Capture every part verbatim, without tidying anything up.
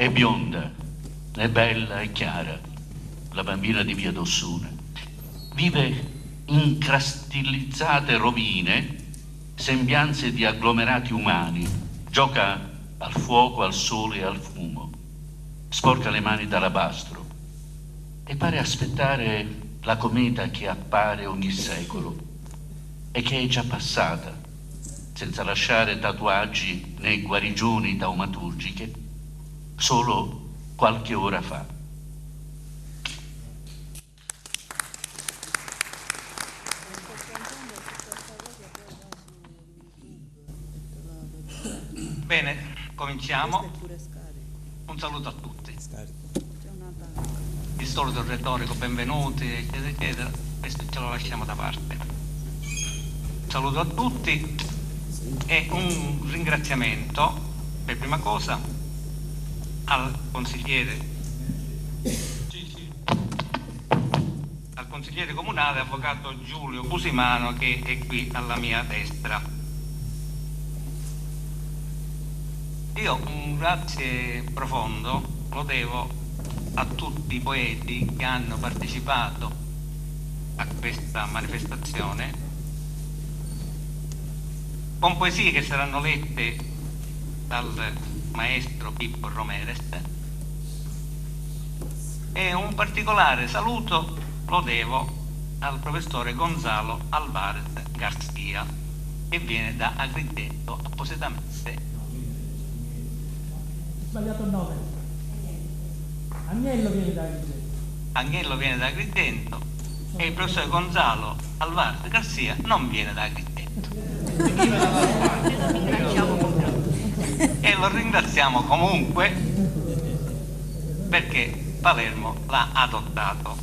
È bionda, è bella e chiara, la bambina di via d'Ossuna. Vive in crastillizzate rovine, sembianze di agglomerati umani. Gioca al fuoco, al sole e al fumo. Sporca le mani d'alabastro e pare aspettare la cometa che appare ogni secolo e che è già passata, senza lasciare tatuaggi né guarigioni taumaturgiche, solo qualche ora fa. Bene, cominciamo. Un saluto a tutti. Il solito retorico, benvenuti, eccetera, eccetera, questo ce lo lasciamo da parte. Un saluto a tutti e un ringraziamento, per prima cosa, al consigliere, al consigliere comunale, avvocato Giulio Cusimano, che è qui alla mia destra. Io un grazie profondo lo devo a tutti i poeti che hanno partecipato a questa manifestazione, con poesie che saranno lette dal maestro Pippo Romeres, e un particolare saluto lo devo al professore Gonzalo Alvarez Garcia, che viene da Agrigento appositamente. Sbagliato il nome. Agnello viene da Agrigento. Agnello viene da Agrigento e il professor Gonzalo Alvarez Garcia non viene da Agrigento. E lo ringraziamo comunque perché Palermo l'ha adottato.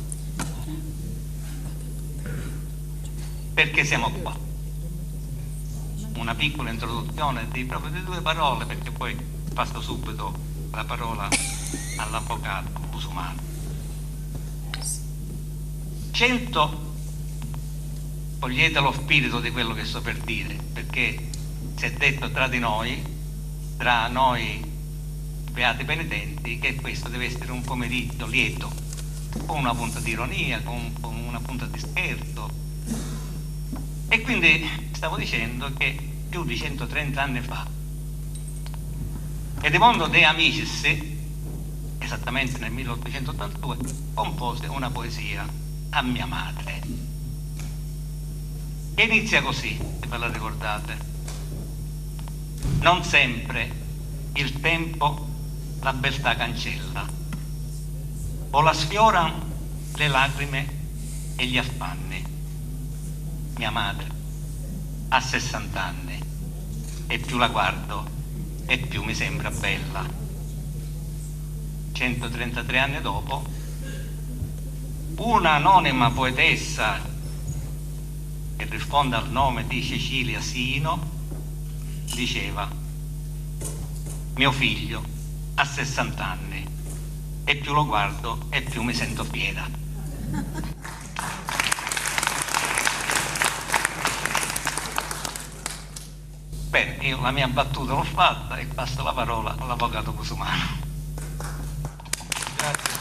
Perché siamo qua. Una piccola introduzione di proprio di due parole, perché poi passo subito la parola all'avvocato Cusimano. Cento, cogliete lo spirito di quello che sto per dire, perché si è detto tra di noi, tra noi beati penitenti, che questo deve essere un pomeriggio lieto, con una punta di ironia, con, con una punta di scherzo. E quindi stavo dicendo che più di centotrenta anni fa Edmondo De Amicis, esattamente nel milleottocentottantadue, compose una poesia a mia madre, che inizia così, se ve la ricordate: non sempre il tempo la beltà cancella, o la sfiorano le lacrime e gli affanni. Mia madre ha sessanta anni e più la guardo e più mi sembra bella. centotrentatré anni dopo, una anonima poetessa che risponde al nome di Cecilia Sino diceva: mio figlio ha sessanta anni e più lo guardo e più mi sento fiera. Bene, io la mia battuta l'ho fatta e passo la parola all'avvocato Cusimano. Grazie.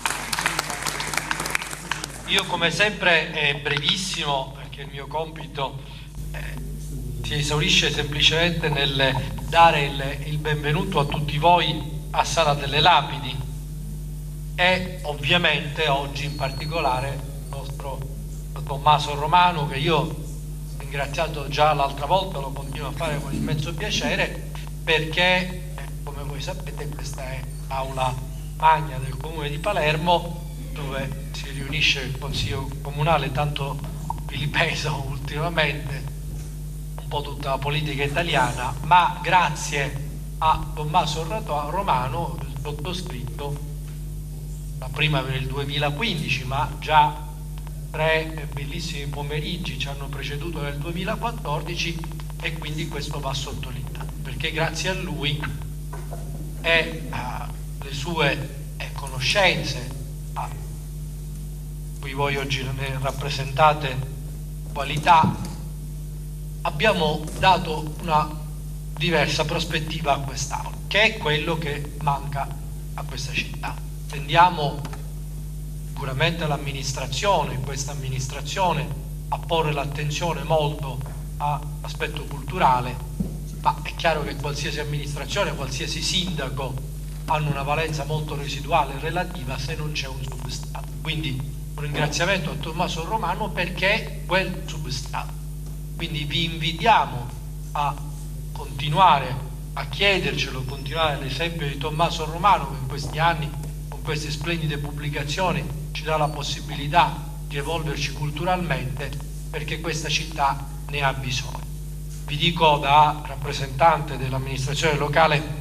Io come sempre è brevissimo, perché il mio compito eh, si esaurisce semplicemente nel dare il, il benvenuto a tutti voi a Sala delle Lapidi e ovviamente oggi in particolare il nostro Tommaso Romano, che io ringraziato già l'altra volta, lo continuo a fare con immenso piacere, perché eh, come voi sapete questa è l'aula magna del comune di Palermo, dove si riunisce il consiglio comunale tanto vilipeso ultimamente, un po' tutta la politica italiana, ma grazie a Tommaso Romano, il sottoscritto, la prima per il duemilaquindici, ma già tre bellissimi pomeriggi ci hanno preceduto nel duemilaquattordici, e quindi questo va sottolineato, perché grazie a lui e alle sue eh, conoscenze, a cui voi oggi ne rappresentate qualità, abbiamo dato una diversa prospettiva a quest'Aula, che è quello che manca a questa città. Tendiamo sicuramente l'amministrazione, questa amministrazione, a porre l'attenzione molto all'aspetto culturale, ma è chiaro che qualsiasi amministrazione, qualsiasi sindaco hanno una valenza molto residuale e relativa se non c'è un substrato. Quindi un ringraziamento a Tommaso Romano perché è quel substrato. Quindi vi invitiamo a continuare a chiedercelo, continuare l'esempio di Tommaso Romano, che in questi anni con queste splendide pubblicazioni ci dà la possibilità di evolverci culturalmente, perché questa città ne ha bisogno. Vi dico da rappresentante dell'amministrazione locale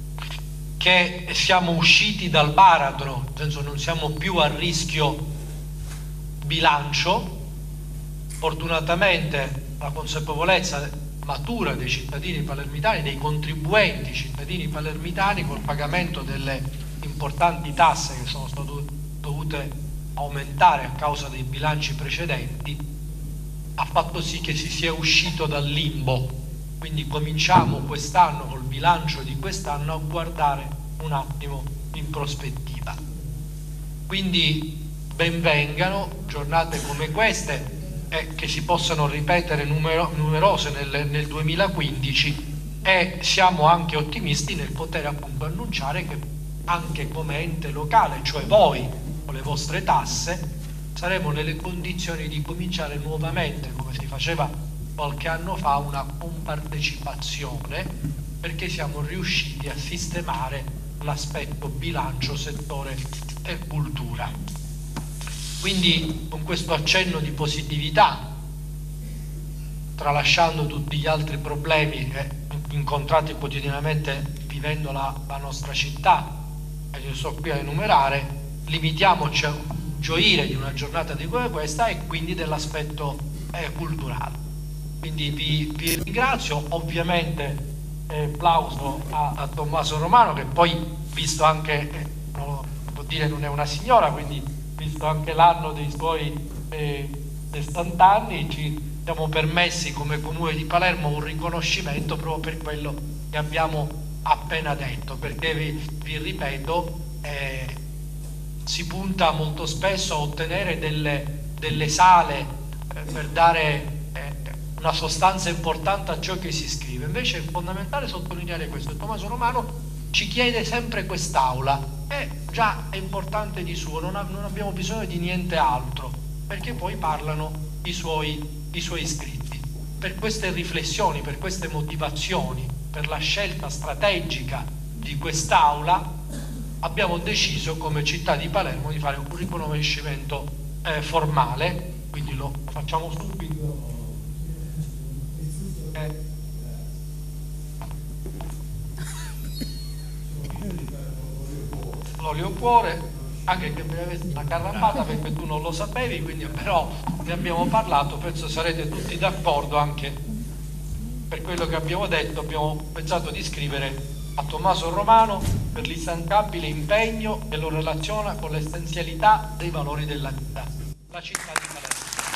che siamo usciti dal baratro, nel senso non siamo più a rischio bilancio. Fortunatamente la consapevolezza matura dei cittadini palermitani, dei contribuenti cittadini palermitani, col pagamento delle importanti tasse che sono state dovute aumentare a causa dei bilanci precedenti, ha fatto sì che si sia uscito dal limbo. Quindi cominciamo quest'anno, col bilancio di quest'anno, a guardare un attimo in prospettiva. Quindi benvengano giornate come queste, eh, che si possano ripetere numero, numerose nel, nel duemilaquindici, e siamo anche ottimisti nel poter appunto annunciare che anche come ente locale, cioè voi con le vostre tasse, saremo nelle condizioni di cominciare nuovamente, come si faceva qualche anno fa, una compartecipazione, perché siamo riusciti a sistemare l'aspetto bilancio, settore e cultura. Quindi con questo accenno di positività, tralasciando tutti gli altri problemi che incontrati quotidianamente vivendo la, la nostra città, e li sto qui a enumerare, limitiamoci a gioire di una giornata di come questa e quindi dell'aspetto eh, culturale. Quindi vi, vi ringrazio, ovviamente eh, applauso a, a Tommaso Romano, che poi, visto anche, eh, non può dire non è una signora, quindi visto anche l'anno dei suoi eh, sessanta anni, ci siamo permessi come Comune di Palermo un riconoscimento proprio per quello che abbiamo appena detto, perché vi, vi ripeto, eh, si punta molto spesso a ottenere delle, delle sale eh, per dare eh, una sostanza importante a ciò che si scrive. Invece è fondamentale sottolineare questo. Tommaso Romano ci chiede sempre quest'aula, e già è importante di suo, non, ha, non abbiamo bisogno di niente altro, perché poi parlano i suoi, i suoi iscritti. Per queste riflessioni, per queste motivazioni, per la scelta strategica di quest'aula, abbiamo deciso come città di Palermo di fare un riconoscimento eh, formale, quindi lo facciamo subito. Eh. L'olio cuore, anche che mi avessi una carrambata perché tu non lo sapevi, quindi però ne abbiamo parlato, penso sarete tutti d'accordo anche per quello che abbiamo detto. Abbiamo pensato di scrivere a Tommaso Romano per l'instancabile impegno che lo relaziona con l'essenzialità dei valori della vita, la città di Palermo.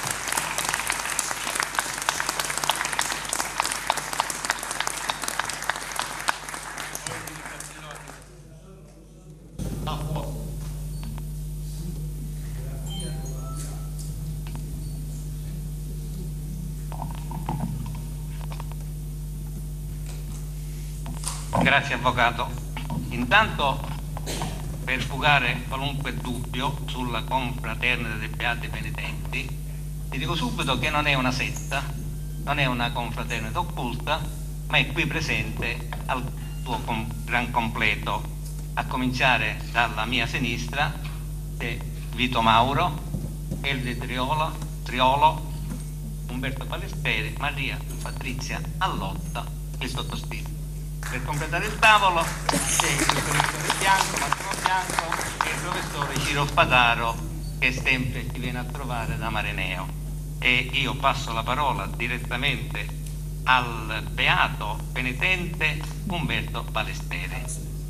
Grazie Avvocato. Intanto, per fugare qualunque dubbio sulla confraternita dei Beati Penitenti, ti dico subito che non è una setta, non è una confraternita occulta, ma è qui presente al tuo com gran completo, a cominciare dalla mia sinistra, c'è Vito Mauro, Elvio Triolo, Triolo, Umberto Balesteri, Maria Patrizia Allotta e il sottoscritto. Per completare il tavolo c'è il professore Bianco, Massimo Bianco, e il professore Ciro Spadaro, che sempre ci viene a trovare da Mareneo. E io passo la parola direttamente al beato penitente Umberto Balesteri.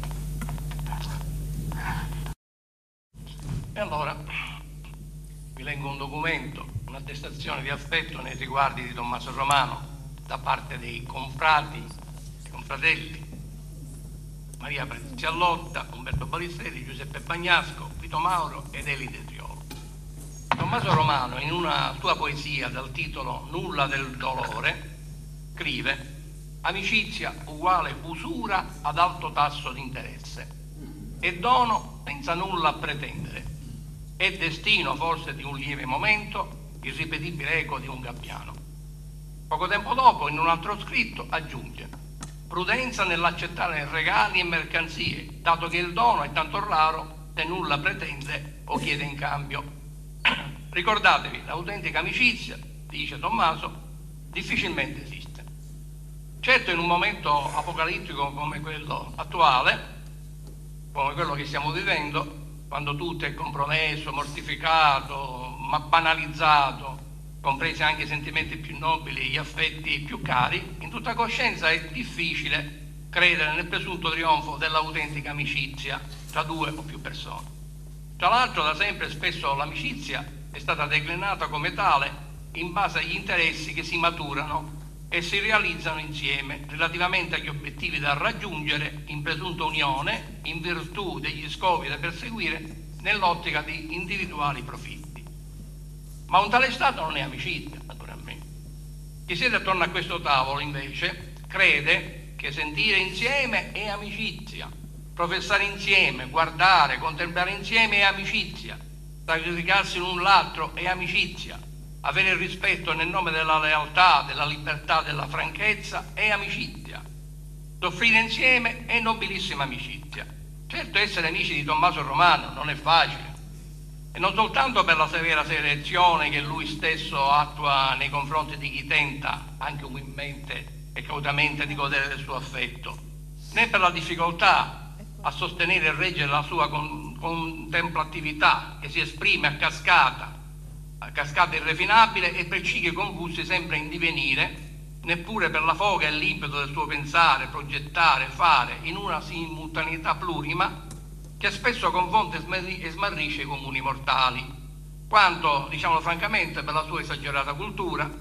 E allora vi leggo un documento, un'attestazione di affetto nei riguardi di Tommaso Romano da parte dei confrati, dei confratelli Maria Preziallotta, Umberto Balistreri, Giuseppe Bagnasco, Vito Mauro ed Elide Triolo. Tommaso Romano, in una sua poesia dal titolo Nulla del dolore, scrive: amicizia uguale usura ad alto tasso di interesse, e dono senza nulla a pretendere, è destino forse di un lieve momento, irripetibile eco di un gabbiano. Poco tempo dopo, in un altro scritto, aggiunge: prudenza nell'accettare regali e mercanzie, dato che il dono è tanto raro se nulla pretende o chiede in cambio. Ricordatevi, l'autentica amicizia, dice Tommaso, difficilmente esiste. Certo, in un momento apocalittico come quello attuale, come quello che stiamo vivendo, quando tutto è compromesso, mortificato, ma banalizzato, compresi anche i sentimenti più nobili, gli affetti più cari, in tutta coscienza è difficile credere nel presunto trionfo dell'autentica amicizia tra due o più persone. Tra l'altro, da sempre spesso l'amicizia è stata declinata come tale in base agli interessi che si maturano e si realizzano insieme relativamente agli obiettivi da raggiungere in presunta unione in virtù degli scopi da perseguire nell'ottica di individuali profitti. Ma un tale stato non è amicizia, naturalmente. Chi siede attorno a questo tavolo, invece, crede che sentire insieme è amicizia, professare insieme, guardare, contemplare insieme è amicizia, sacrificarsi l'un l'altro è amicizia, avere rispetto nel nome della lealtà, della libertà, della franchezza è amicizia, soffrire insieme è nobilissima amicizia. Certo, essere amici di Tommaso Romano non è facile, e non soltanto per la severa selezione che lui stesso attua nei confronti di chi tenta, anche umilmente e cautamente, di godere del suo affetto, né per la difficoltà a sostenere e reggere la sua con, contemplatività che si esprime a cascata, a cascata irrefinabile, e per cicli convulsi sempre in divenire, neppure per la foga e l'impeto del suo pensare, progettare, fare, in una simultaneità plurima che spesso confonde e smarrisce i comuni mortali, quanto, diciamolo francamente, per la sua esagerata cultura,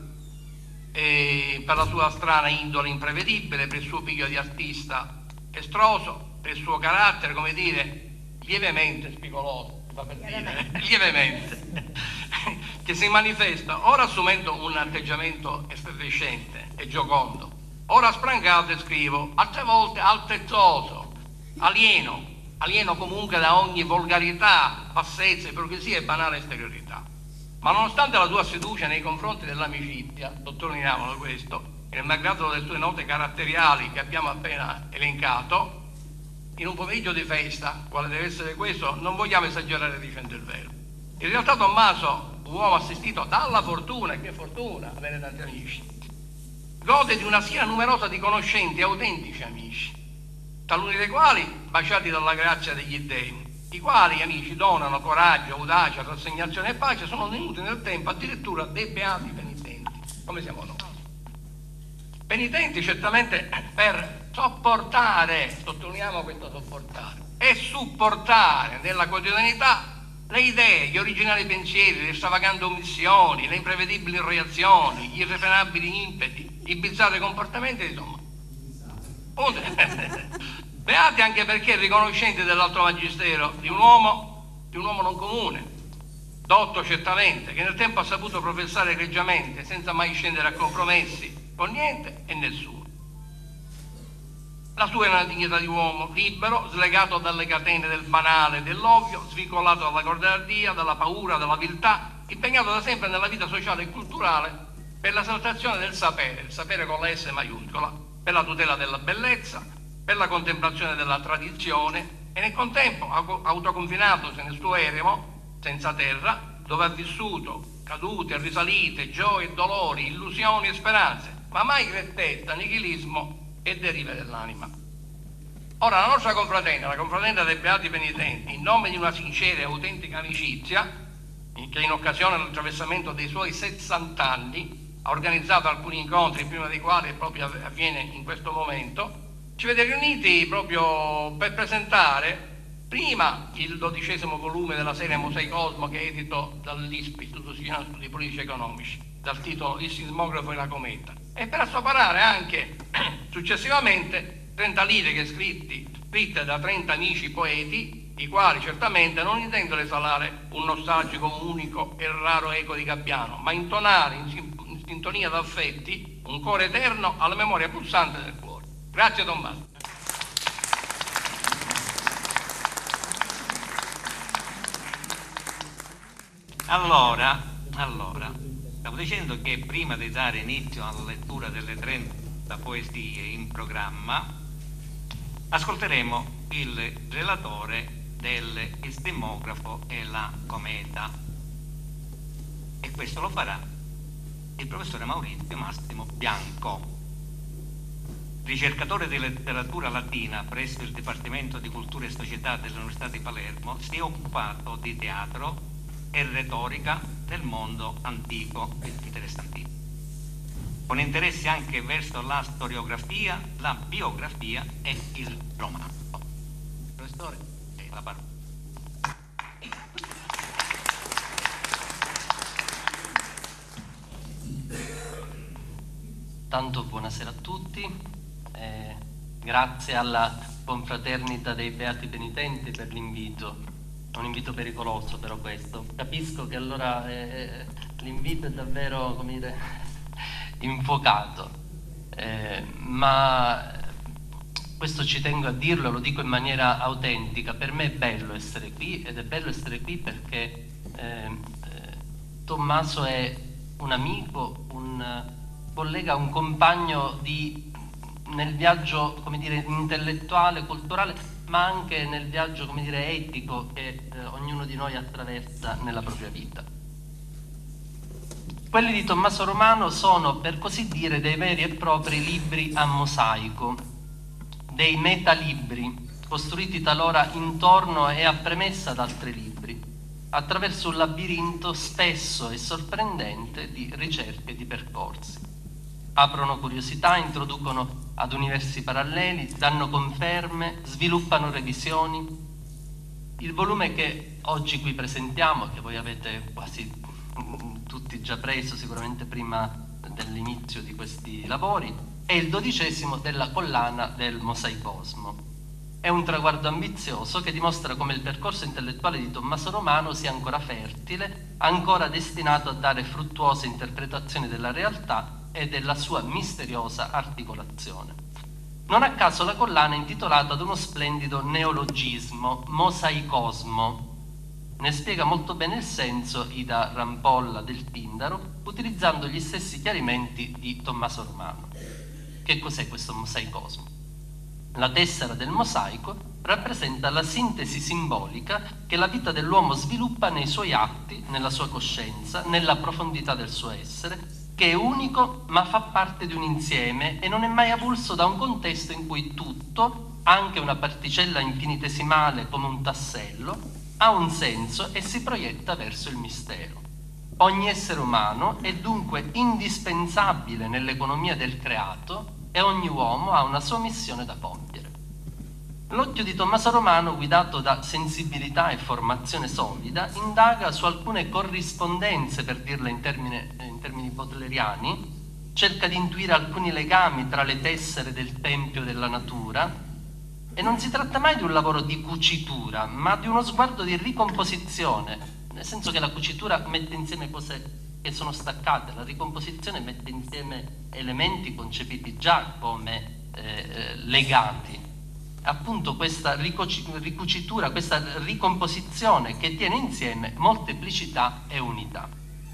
e per la sua strana indole imprevedibile, per il suo piglio di artista estroso, per il suo carattere, come dire, lievemente spigoloso, va per dire, lievemente, che si manifesta ora assumendo un atteggiamento effervescente e giocondo, ora sprangato e scrivo, altre volte altezzoso, alieno, alieno comunque da ogni volgarità, bassezza, ipocrisia e banale esteriorità. Ma nonostante la sua sfiducia nei confronti dell'amicizia, sottolineiamolo questo, e nel malgrado delle sue note caratteriali che abbiamo appena elencato, in un pomeriggio di festa, quale deve essere questo, non vogliamo esagerare dicendo il vero. In realtà Tommaso, uomo assistito dalla fortuna, e che fortuna avere tanti amici, gode di una schiera numerosa di conoscenti, autentici amici, taluni dei quali baciati dalla grazia degli dèi, i quali amici donano coraggio, audacia, rassegnazione e pace, sono venuti nel tempo addirittura dei beati penitenti, come siamo noi. Penitenti certamente per sopportare, sottolineiamo questo sopportare, e supportare nella quotidianità le idee, gli originali pensieri, le stravaganti omissioni, le imprevedibili reazioni, gli irrefrenabili impeti, i bizzarri comportamenti, insomma. Beati anche perché riconoscenti dell'alto magistero di un uomo, di un uomo non comune, dotto certamente, che nel tempo ha saputo professare egregiamente, senza mai scendere a compromessi con niente e nessuno. La sua è una dignità di uomo libero, slegato dalle catene del banale e dell'ovvio, svincolato dalla cordardia, dalla paura, dalla viltà, impegnato da sempre nella vita sociale e culturale per l'esaltazione del sapere, il sapere con la S maiuscola, per la tutela della bellezza, per la contemplazione della tradizione, e nel contempo autoconfinatosi nel suo eremo, senza terra, dove ha vissuto cadute, risalite, gioie e dolori, illusioni e speranze, ma mai grettezza, nichilismo e derive dell'anima. Ora la nostra confraternita, la confraternita dei Beati Penitenti, in nome di una sincera e autentica amicizia, che in occasione dell'attraversamento dei suoi sessanta anni ha organizzato alcuni incontri, prima dei quali proprio avviene in questo momento, ci vede riuniti proprio per presentare prima il dodicesimo volume della serie Musei Cosmo, che è edito dall'I S P I, Istituto Siciliano Studi Politici Economici, dal titolo Il sismografo e la cometa, e per assoparare anche successivamente trenta libri che scritti scritte da trenta amici poeti, i quali certamente non intendono esalare un nostalgico, unico e raro eco di Gabbiano, ma intonare in, in sintonia d'affetti un coro eterno alla memoria pulsante del cuore. Grazie Tommaso. Allora, allora, stavo dicendo che prima di dare inizio alla lettura delle trenta poesie in programma, ascolteremo il relatore del Il sismografo e la cometa, e questo lo farà il professore Maurizio Massimo Bianco, ricercatore di letteratura latina presso il Dipartimento di Cultura e Società dell'Università di Palermo. Si è occupato di teatro e retorica nel mondo antico, interessantissimo, con interessi anche verso la storiografia, la biografia e il romanzo. Professore, eh, la parola. Tanto buonasera a tutti, eh, grazie alla confraternita dei Beati Penitenti per l'invito. Un invito pericoloso però questo. Capisco che allora eh, l'invito è davvero, come dire, infuocato, eh, ma questo ci tengo a dirlo, lo dico in maniera autentica. Per me è bello essere qui, ed è bello essere qui perché eh, eh, Tommaso è un amico, un collega, un compagno di, nel viaggio, come dire, intellettuale, culturale, ma anche nel viaggio, come dire, etico che eh, ognuno di noi attraversa nella propria vita. Quelli di Tommaso Romano sono, per così dire, dei veri e propri libri a mosaico, dei metalibri, costruiti talora intorno e a premessa ad altri libri, attraverso un labirinto spesso e sorprendente di ricerche e di percorsi. Aprono curiosità, introducono ad universi paralleli, danno conferme, sviluppano revisioni. Il volume che oggi qui presentiamo, che voi avete quasi tutti già preso sicuramente prima dell'inizio di questi lavori, è il dodicesimo della collana del Mosaicosmo. È un traguardo ambizioso che dimostra come il percorso intellettuale di Tommaso Romano sia ancora fertile, ancora destinato a dare fruttuose interpretazioni della realtà e della sua misteriosa articolazione. Non a caso la collana è intitolata ad uno splendido neologismo, mosaicosmo. Ne spiega molto bene il senso Ida Rampolla del Tindaro, utilizzando gli stessi chiarimenti di Tommaso Romano. Che cos'è questo mosaicosmo? La tessera del mosaico rappresenta la sintesi simbolica che la vita dell'uomo sviluppa nei suoi atti, nella sua coscienza, nella profondità del suo essere, che è unico ma fa parte di un insieme e non è mai avulso da un contesto in cui tutto, anche una particella infinitesimale come un tassello, ha un senso e si proietta verso il mistero. Ogni essere umano è dunque indispensabile nell'economia del creato e ogni uomo ha una sua missione da compiere. L'occhio di Tommaso Romano, guidato da sensibilità e formazione solida, indaga su alcune corrispondenze, per dirla in termini, in termini baudeleriani, cerca di intuire alcuni legami tra le tessere del tempio della natura, e non si tratta mai di un lavoro di cucitura, ma di uno sguardo di ricomposizione, nel senso che la cucitura mette insieme cose che sono staccate, la ricomposizione mette insieme elementi concepiti già come eh, legati. Appunto questa ricucitura, questa ricomposizione che tiene insieme molteplicità e unità.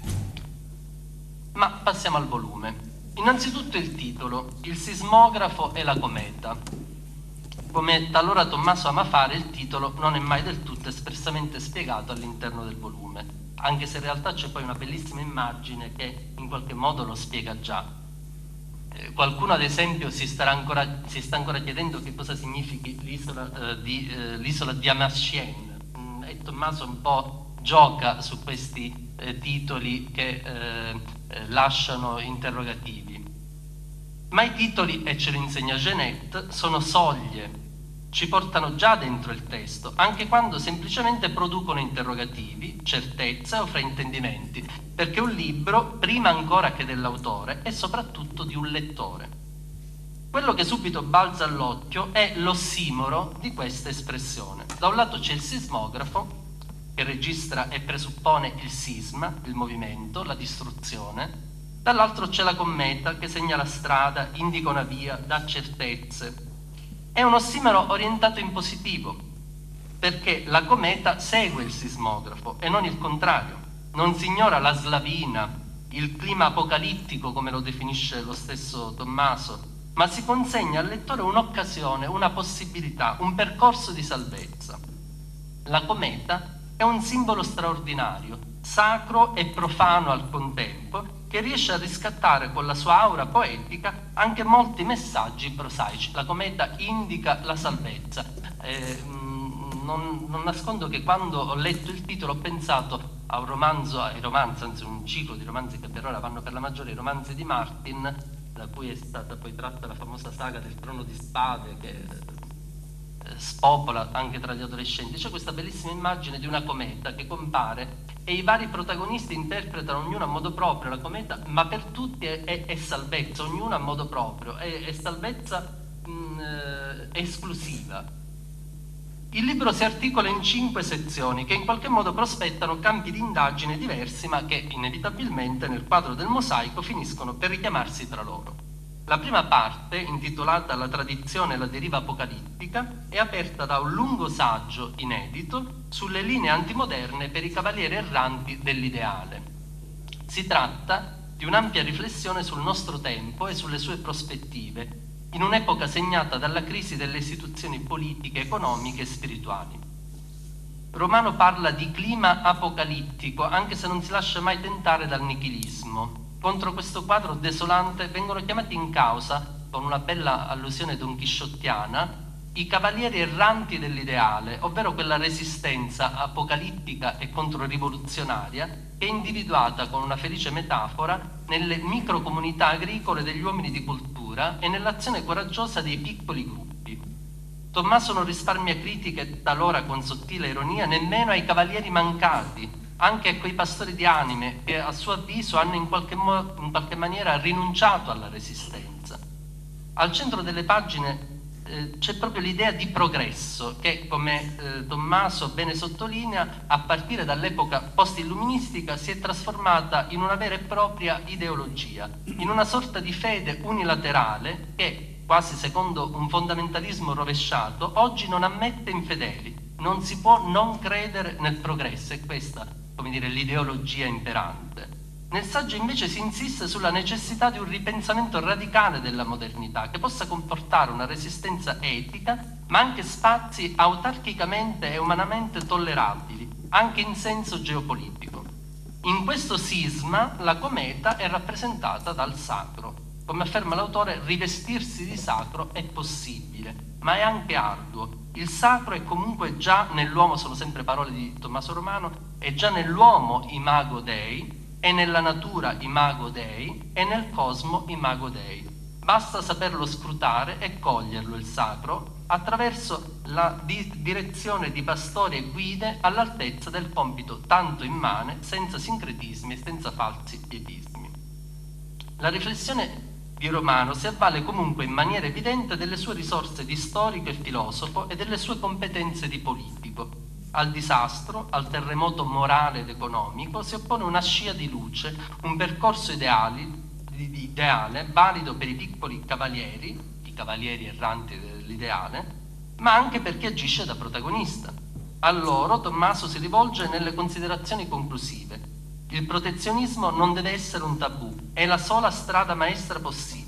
Ma passiamo al volume. Innanzitutto il titolo, Il sismografo e la cometa. Come talora Tommaso ama fare, il titolo non è mai del tutto espressamente spiegato all'interno del volume, anche se in realtà c'è poi una bellissima immagine che in qualche modo lo spiega già. Qualcuno ad esempio si, starà ancora, si sta ancora chiedendo che cosa significhi l'isola eh, di, eh, l'isola di Amarcienne, mm, e Tommaso un po' gioca su questi eh, titoli che eh, eh, lasciano interrogativi. Ma i titoli, e ce lo insegna Genet, sono soglie, ci portano già dentro il testo, anche quando semplicemente producono interrogativi, certezze o fraintendimenti, perché un libro, prima ancora che dell'autore, è soprattutto di un lettore. Quello che subito balza all'occhio è l'ossimoro di questa espressione. Da un lato c'è il sismografo, che registra e presuppone il sisma, il movimento, la distruzione. Dall'altro c'è la cometa che segna la strada, indica una via, dà certezze. È un ossimoro orientato in positivo, perché la cometa segue il sismografo e non il contrario. Non si ignora la slavina, il clima apocalittico, come lo definisce lo stesso Tommaso, ma si consegna al lettore un'occasione, una possibilità, un percorso di salvezza. La cometa è un simbolo straordinario, sacro e profano al contempo, che riesce a riscattare con la sua aura poetica anche molti messaggi prosaici. La cometa indica la salvezza. Eh, non, non nascondo che quando ho letto il titolo ho pensato a un romanzo, ai romanzi, anzi un ciclo di romanzi che per ora vanno per la maggiore, i romanzi di Martin, da cui è stata poi tratta la famosa saga del Trono di Spade, che eh, spopola anche tra gli adolescenti. C'è questa bellissima immagine di una cometa che compare e i vari protagonisti interpretano ognuno a modo proprio la cometa, ma per tutti è, è, è salvezza, ognuno a modo proprio, è, è salvezza mh, eh, esclusiva. Il libro si articola in cinque sezioni che in qualche modo prospettano campi di indagine diversi, ma che inevitabilmente nel quadro del mosaico finiscono per richiamarsi tra loro. La prima parte, intitolata La tradizione e la deriva apocalittica, è aperta da un lungo saggio inedito sulle linee antimoderne per i cavalieri erranti dell'ideale. Si tratta di un'ampia riflessione sul nostro tempo e sulle sue prospettive, in un'epoca segnata dalla crisi delle istituzioni politiche, economiche e spirituali. Romano parla di clima apocalittico, anche se non si lascia mai tentare dal nichilismo. Contro questo quadro desolante vengono chiamati in causa, con una bella allusione donchisciottiana, i cavalieri erranti dell'ideale, ovvero quella resistenza apocalittica e controrivoluzionaria che è individuata con una felice metafora nelle microcomunità agricole degli uomini di cultura e nell'azione coraggiosa dei piccoli gruppi. Tommaso non risparmia critiche, talora con sottile ironia, nemmeno ai cavalieri mancati, anche a quei pastori di anime che a suo avviso hanno in qualche, mo- in qualche maniera rinunciato alla resistenza. Al centro delle pagine eh, c'è proprio l'idea di progresso che, come eh, Tommaso bene sottolinea, a partire dall'epoca post-illuministica si è trasformata in una vera e propria ideologia, in una sorta di fede unilaterale che, quasi secondo un fondamentalismo rovesciato, oggi non ammette infedeli. Non si può non credere nel progresso, è questa, come dire, l'ideologia imperante. Nel saggio invece si insiste sulla necessità di un ripensamento radicale della modernità che possa comportare una resistenza etica, ma anche spazi autarchicamente e umanamente tollerabili, anche in senso geopolitico. In questo sisma la cometa è rappresentata dal sacro. Come afferma l'autore, rivestirsi di sacro è possibile, ma è anche arduo. Il sacro è comunque già nell'uomo, sono sempre parole di Tommaso Romano, è già nell'uomo imago Dei, è nella natura imago Dei, è nel cosmo imago Dei. Basta saperlo scrutare e coglierlo il sacro attraverso la di- direzione di pastori e guide all'altezza del compito tanto immane, senza sincretismi e senza falsi pietismi. La riflessione di Romano si avvale comunque in maniera evidente delle sue risorse di storico e filosofo e delle sue competenze di politico. Al disastro, al terremoto morale ed economico si oppone una scia di luce, un percorso ideali, ideale, valido per i piccoli cavalieri, i cavalieri erranti dell'ideale, ma anche per chi agisce da protagonista. A loro Tommaso si rivolge nelle considerazioni conclusive. Il protezionismo non deve essere un tabù, è la sola strada maestra possibile.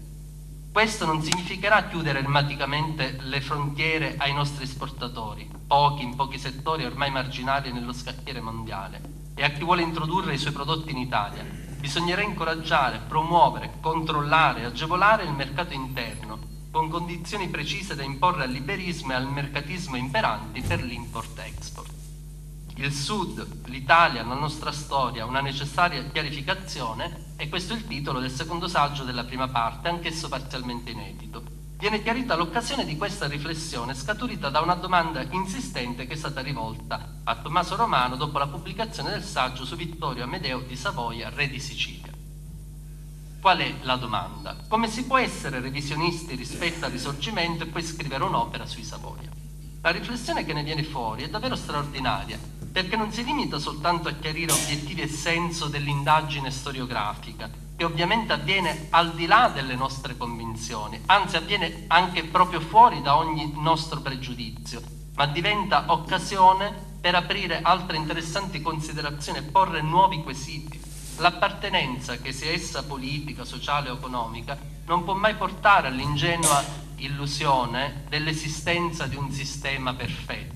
Questo non significherà chiudere ermeticamente le frontiere ai nostri esportatori, pochi in pochi settori ormai marginali nello scacchiere mondiale, e a chi vuole introdurre i suoi prodotti in Italia. Bisognerà incoraggiare, promuovere, controllare e agevolare il mercato interno, con condizioni precise da imporre al liberismo e al mercatismo imperanti per l'import-export. Il Sud, l'Italia, la nostra storia, una necessaria chiarificazione, e questo è il titolo del secondo saggio della prima parte, anch'esso parzialmente inedito. Viene chiarita l'occasione di questa riflessione scaturita da una domanda insistente che è stata rivolta a Tommaso Romano dopo la pubblicazione del saggio su Vittorio Amedeo di Savoia, re di Sicilia. qual è la domanda? Come si può essere revisionisti rispetto al Risorgimento e poi scrivere un'opera sui Savoia? La riflessione che ne viene fuori è davvero straordinaria, perché non si limita soltanto a chiarire obiettivi e senso dell'indagine storiografica, che ovviamente avviene al di là delle nostre convinzioni, anzi avviene anche proprio fuori da ogni nostro pregiudizio, ma diventa occasione per aprire altre interessanti considerazioni e porre nuovi quesiti. L'appartenenza, che sia essa politica, sociale o economica, non può mai portare all'ingenua illusione dell'esistenza di un sistema perfetto.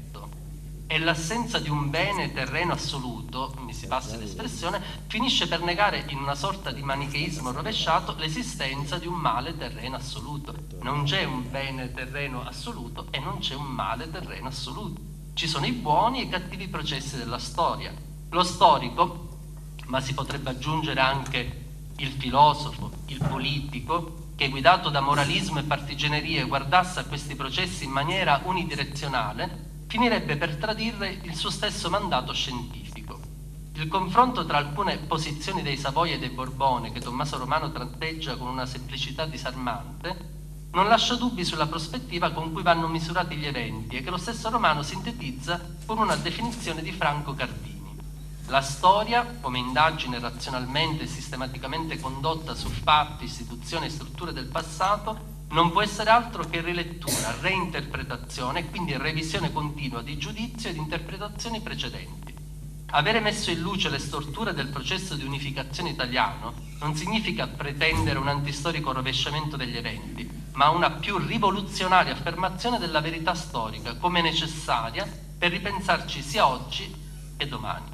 E l'assenza di un bene terreno assoluto, mi si passi l'espressione, finisce per negare in una sorta di manicheismo rovesciato l'esistenza di un male terreno assoluto. Non c'è un bene terreno assoluto e non c'è un male terreno assoluto. Ci sono i buoni e i cattivi processi della storia. Lo storico, ma si potrebbe aggiungere anche il filosofo, il politico, che guidato da moralismo e partigianerie guardasse a questi processi in maniera unidirezionale, finirebbe per tradire il suo stesso mandato scientifico. Il confronto tra alcune posizioni dei Savoia e dei Borbone, che Tommaso Romano tratteggia con una semplicità disarmante, non lascia dubbi sulla prospettiva con cui vanno misurati gli eventi e che lo stesso Romano sintetizza con una definizione di Franco Cardini. La storia, come indagine razionalmente e sistematicamente condotta su fatti, istituzioni e strutture del passato, non può essere altro che rilettura, reinterpretazione e quindi revisione continua di giudizio e di interpretazioni precedenti. Avere messo in luce le storture del processo di unificazione italiano non significa pretendere un antistorico rovesciamento degli eventi, ma una più rivoluzionaria affermazione della verità storica come necessaria per ripensarci sia oggi che domani.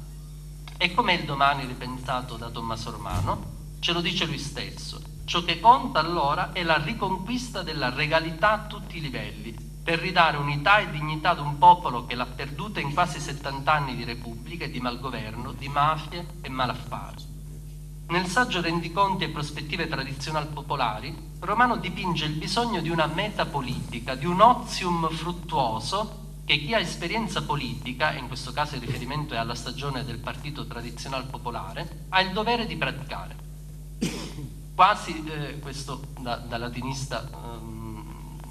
E com'è il domani ripensato da Tommaso Romano? Ce lo dice lui stesso. Ciò che conta allora è la riconquista della regalità a tutti i livelli, per ridare unità e dignità ad un popolo che l'ha perduta in quasi settant'anni di repubblica e di malgoverno, di mafie e malaffari. Nel saggio Rendiconti e prospettive tradizionali popolari, Romano dipinge il bisogno di una metapolitica, di un ozium fruttuoso che chi ha esperienza politica, e in questo caso il riferimento è alla stagione del partito tradizionale popolare, ha il dovere di praticare. Quasi, eh, questo da, da latinista um,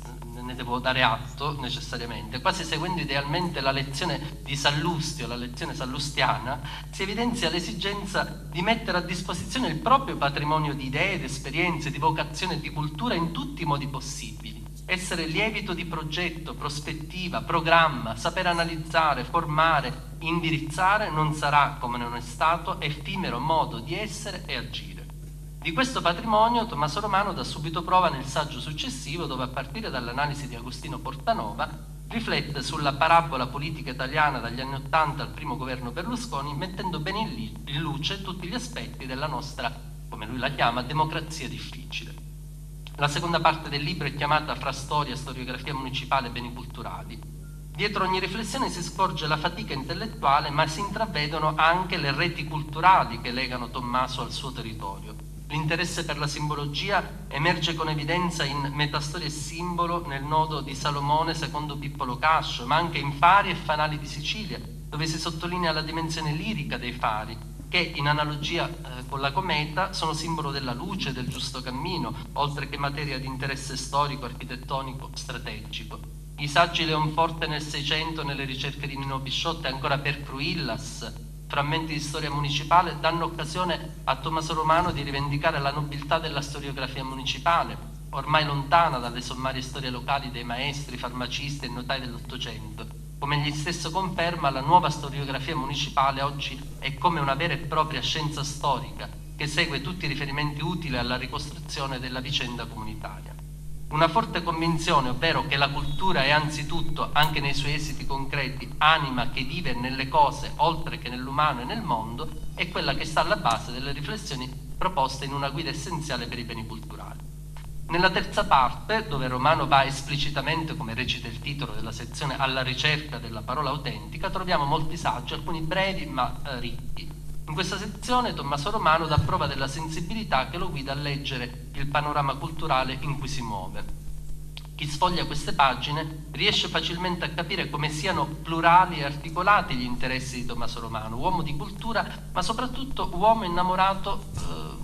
ne devo dare atto necessariamente, quasi seguendo idealmente la lezione di Sallustio, la lezione sallustiana, si evidenzia l'esigenza di mettere a disposizione il proprio patrimonio di idee, di esperienze, di vocazione e di cultura in tutti i modi possibili. Essere lievito di progetto, prospettiva, programma, saper analizzare, formare, indirizzare non sarà, come non è stato, effimero modo di essere e agire. Di questo patrimonio Tommaso Romano dà subito prova nel saggio successivo, dove a partire dall'analisi di Agostino Portanova riflette sulla parabola politica italiana dagli anni Ottanta al primo governo Berlusconi, mettendo bene in luce tutti gli aspetti della nostra, come lui la chiama, democrazia difficile. La seconda parte del libro è chiamata Fra storia, storiografia municipale e beni culturali. Dietro ogni riflessione si scorge la fatica intellettuale, ma si intravedono anche le reti culturali che legano Tommaso al suo territorio. L'interesse per la simbologia emerge con evidenza in Metastoria e simbolo nel nodo di Salomone secondo Pippolo Cascio, ma anche in Fari e Fanali di Sicilia, dove si sottolinea la dimensione lirica dei fari, che in analogia eh, con la cometa sono simbolo della luce, del giusto cammino, oltre che materia di interesse storico, architettonico, strategico. I saggi Leonforte nel Seicento, nelle ricerche di Nino Bisciotte, ancora per Cruillas, frammenti di storia municipale, danno occasione a Tommaso Romano di rivendicare la nobiltà della storiografia municipale, ormai lontana dalle sommarie storie locali dei maestri, farmacisti e notai dell'Ottocento. Come egli stesso conferma, la nuova storiografia municipale oggi è come una vera e propria scienza storica che segue tutti i riferimenti utili alla ricostruzione della vicenda comunitaria. Una forte convinzione, ovvero che la cultura è anzitutto, anche nei suoi esiti concreti, anima che vive nelle cose oltre che nell'umano e nel mondo, è quella che sta alla base delle riflessioni proposte in una guida essenziale per i beni culturali. Nella terza parte, dove Romano va esplicitamente, come recita il titolo della sezione, alla ricerca della parola autentica, troviamo molti saggi, alcuni brevi ma eh, ricchi. In questa sezione Tommaso Romano dà prova della sensibilità che lo guida a leggere il panorama culturale in cui si muove. Chi sfoglia queste pagine riesce facilmente a capire come siano plurali e articolati gli interessi di Tommaso Romano, uomo di cultura, ma soprattutto uomo innamorato eh,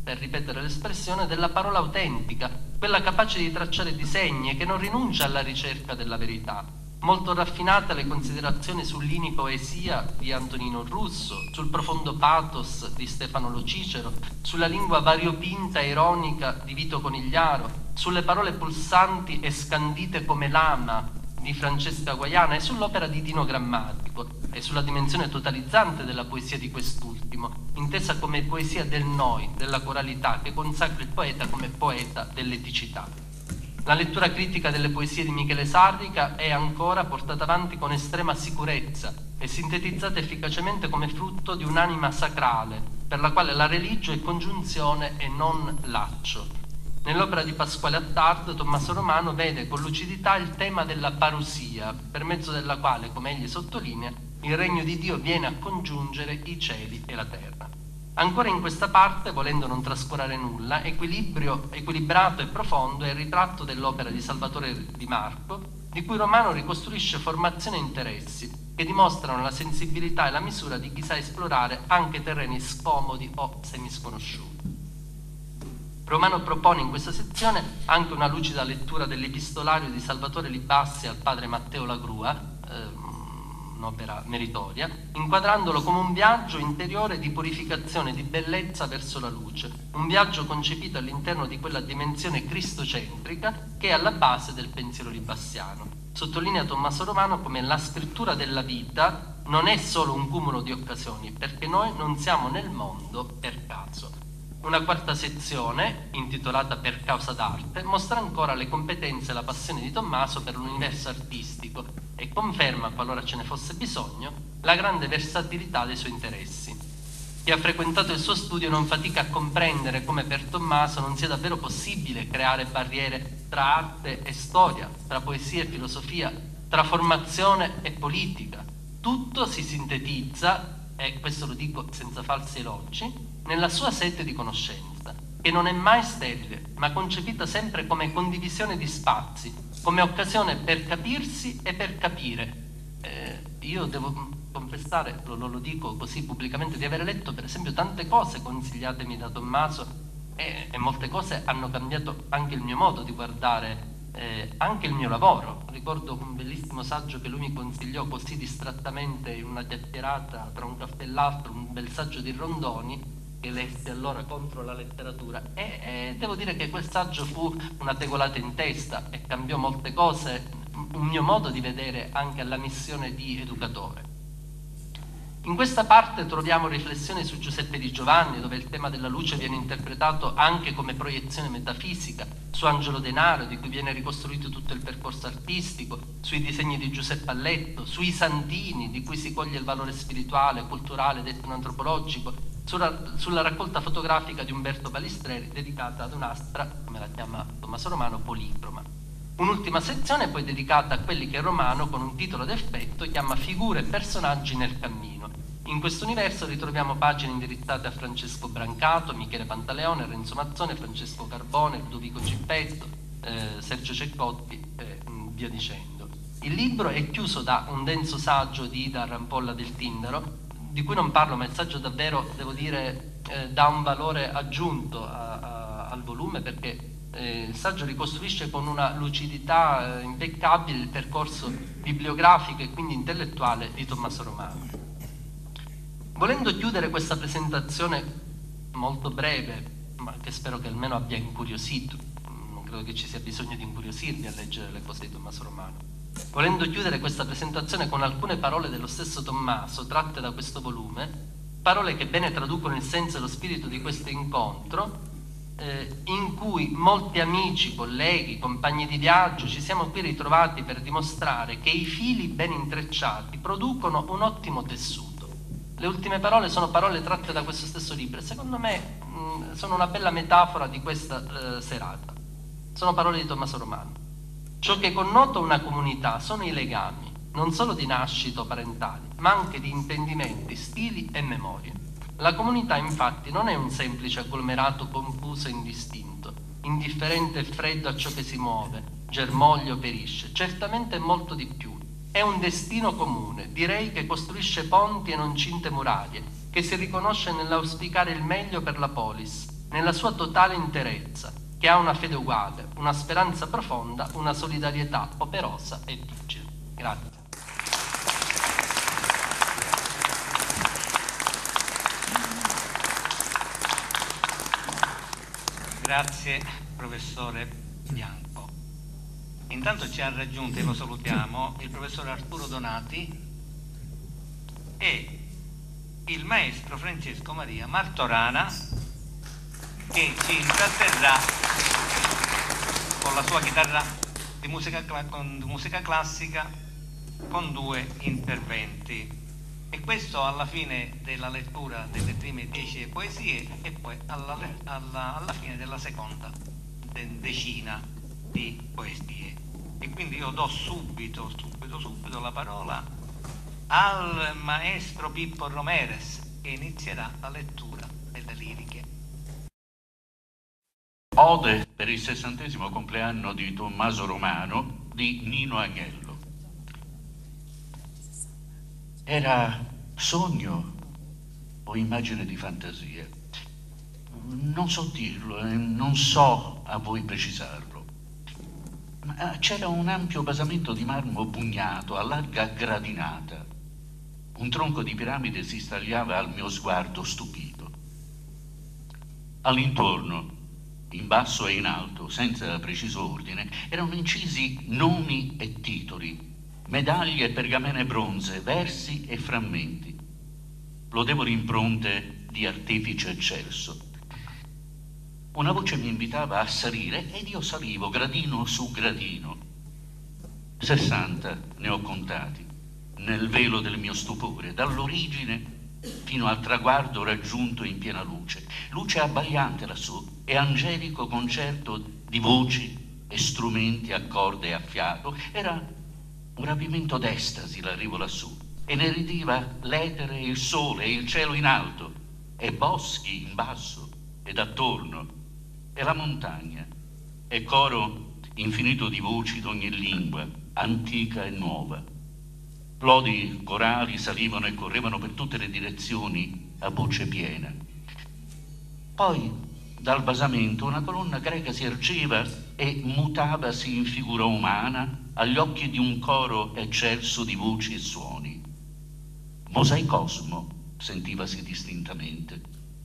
per ripetere l'espressione, della parola autentica, quella capace di tracciare disegni e che non rinuncia alla ricerca della verità. Molto raffinate le considerazioni sull'inipoesia di Antonino Russo, sul profondo pathos di Stefano Lo Cicero, sulla lingua variopinta e ironica di Vito Conigliaro, sulle parole pulsanti e scandite come l'ama di Francesca Guaiana e sull'opera di Dino Grammatico e sulla dimensione totalizzante della poesia di quest'ultimo, intesa come poesia del noi, della coralità, che consacra il poeta come poeta dell'eticità. La lettura critica delle poesie di Michele Sarrica è ancora portata avanti con estrema sicurezza e sintetizzata efficacemente come frutto di un'anima sacrale, per la quale la religio è congiunzione e non laccio. Nell'opera di Pasquale Attard, Tommaso Romano vede con lucidità il tema della parusia, per mezzo della quale, come egli sottolinea, il regno di Dio viene a congiungere i cieli e la terra. Ancora in questa parte, volendo non trascurare nulla, equilibrio, equilibrato e profondo è il ritratto dell'opera di Salvatore Di Marco, di cui Romano ricostruisce formazione e interessi, che dimostrano la sensibilità e la misura di chi sa esplorare anche terreni scomodi o semisconosciuti. Romano propone in questa sezione anche una lucida lettura dell'epistolario di Salvatore Libassi al padre Matteo Lagrua, eh, un'opera meritoria, inquadrandolo come un viaggio interiore di purificazione e di bellezza verso la luce, un viaggio concepito all'interno di quella dimensione cristocentrica che è alla base del pensiero libassiano. Sottolinea Tommaso Romano come la scrittura della vita non è solo un cumulo di occasioni, perché noi non siamo nel mondo per caso. Una quarta sezione, intitolata Per causa d'arte, mostra ancora le competenze e la passione di Tommaso per l'universo artistico e conferma, qualora ce ne fosse bisogno, la grande versatilità dei suoi interessi. Chi ha frequentato il suo studio non fatica a comprendere come per Tommaso non sia davvero possibile creare barriere tra arte e storia, tra poesia e filosofia, tra formazione e politica. Tutto si sintetizza, e questo lo dico senza falsi elogi, nella sua sete di conoscenza, che non è mai sterile, ma concepita sempre come condivisione di spazi, come occasione per capirsi e per capire. Eh, io devo confessare, lo, lo dico così pubblicamente, di aver letto per esempio tante cose consigliatemi da Tommaso e, e molte cose hanno cambiato anche il mio modo di guardare eh, anche il mio lavoro. Ricordo un bellissimo saggio che lui mi consigliò così distrattamente in una chiacchierata tra un caffè e l'altro, un bel saggio di Rondoni che lessi allora contro la letteratura e, e devo dire che quel saggio fu una tegolata in testa e cambiò molte cose, un mio modo di vedere anche alla missione di educatore. In questa parte troviamo riflessioni su Giuseppe Di Giovanni, dove il tema della luce viene interpretato anche come proiezione metafisica, su Angelo Denaro, di cui viene ricostruito tutto il percorso artistico, sui disegni di Giuseppe Alletto, sui Santini, di cui si coglie il valore spirituale, culturale, detto antropologico, sulla, sulla raccolta fotografica di Umberto Balistreri, dedicata ad un'astra, come la chiama Tommaso Romano, policroma. Un'ultima sezione poi dedicata a quelli che Romano, con un titolo d'effetto, chiama Figure e personaggi nel cammino. In questo universo ritroviamo pagine indirizzate a Francesco Brancato, Michele Pantaleone, Renzo Mazzone, Francesco Carbone, Ludovico Cippetto, eh, Sergio Ceccotti e via dicendo. Il libro è chiuso da un denso saggio di Ida Rampolla del Tindaro, di cui non parlo, ma il saggio davvero, devo dire, eh, dà un valore aggiunto a, a, al volume, perché Eh, il saggio ricostruisce con una lucidità eh, impeccabile il percorso bibliografico e quindi intellettuale di Tommaso Romano. Volendo chiudere questa presentazione molto breve, ma che spero che almeno abbia incuriosito, non credo che ci sia bisogno di incuriosirvi a leggere le cose di Tommaso Romano, volendo chiudere questa presentazione con alcune parole dello stesso Tommaso tratte da questo volume, parole che bene traducono il senso e lo spirito di questo incontro, Eh, in cui molti amici, colleghi, compagni di viaggio ci siamo qui ritrovati per dimostrare che i fili ben intrecciati producono un ottimo tessuto. Le ultime parole sono parole tratte da questo stesso libro e secondo me mh, sono una bella metafora di questa eh, serata. Sono parole di Tommaso Romano. Ciò che connota una comunità sono i legami, non solo di nascita o parentali, ma anche di intendimenti, stili e memorie. La comunità infatti non è un semplice agglomerato confuso e indistinto, indifferente e freddo a ciò che si muove, germoglia o perisce, certamente è molto di più. È un destino comune, direi che costruisce ponti e non cinte murarie, che si riconosce nell'auspicare il meglio per la polis, nella sua totale interezza, che ha una fede uguale, una speranza profonda, una solidarietà operosa e vigile. Grazie. Grazie professore Bianco. Intanto ci ha raggiunto, e lo salutiamo, il professor Arturo Donati e il maestro Francesco Maria Martorana, che ci intratterrà con la sua chitarra di musica, con musica classica con due interventi. E questo alla fine della lettura delle prime dieci poesie e poi alla, alla, alla fine della seconda de, decina di poesie. E quindi io do subito, subito, subito la parola al maestro Pippo Romeres, che inizierà la lettura delle liriche. Ode per il sessantesimo compleanno di Tommaso Romano di Nino Agnello. Era sogno o immagine di fantasia? Non so dirlo e non so a voi precisarlo. Ma c'era un ampio basamento di marmo bugnato a larga gradinata. Un tronco di piramide si stagliava al mio sguardo stupito. All'intorno, in basso e in alto, senza preciso ordine, erano incisi nomi e titoli, medaglie e pergamene bronze, versi e frammenti, lodevoli impronte di artefice eccelso. Una voce mi invitava a salire ed io salivo gradino su gradino. Sessanta ne ho contati, nel velo del mio stupore, dall'origine fino al traguardo raggiunto in piena luce. Luce abbagliante lassù e angelico concerto di voci e strumenti a corde e a fiato. Era un rapimento d'estasi l'arrivo lassù, e ne ridiva l'etere e il sole e il cielo in alto, e boschi in basso ed attorno, e la montagna, e coro infinito di voci d'ogni lingua, antica e nuova. Lodi corali salivano e correvano per tutte le direzioni a voce piena. Poi dal basamento una colonna greca si ergeva e mutavasi in figura umana agli occhi di un coro eccelso di voci e suoni. Mosaicosmo sentivasi distintamente.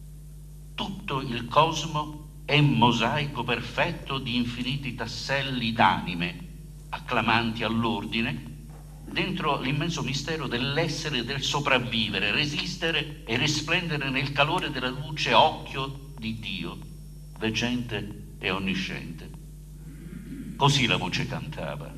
Tutto il cosmo è mosaico perfetto di infiniti tasselli d'anime, acclamanti all'ordine, dentro l'immenso mistero dell'essere e del sopravvivere, resistere e risplendere nel calore della luce occhio di Dio, veggente e onnisciente. Così la voce cantava.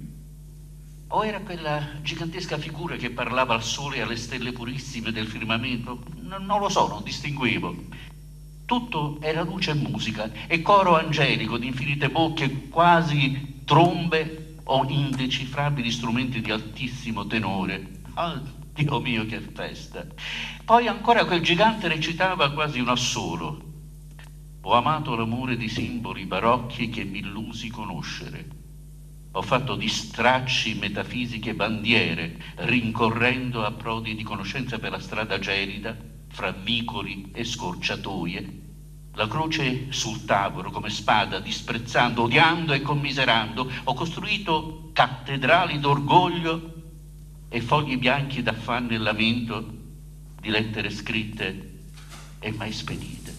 O era quella gigantesca figura che parlava al sole e alle stelle purissime del firmamento? Non, non lo so, non distinguevo. Tutto era luce e musica e coro angelico di infinite bocche, quasi trombe o indecifrabili strumenti di altissimo tenore. Ah, Dio mio, che festa! Poi ancora quel gigante recitava quasi un assolo. Ho amato l'amore di simboli barocchi che mi illusi conoscere. Ho fatto di stracci metafisiche bandiere, rincorrendo a prodi di conoscenza per la strada gelida, fra vicoli e scorciatoie, la croce sul tavolo come spada, disprezzando, odiando e commiserando. Ho costruito cattedrali d'orgoglio e fogli bianchi d'affanno e lamento di lettere scritte e mai spedite.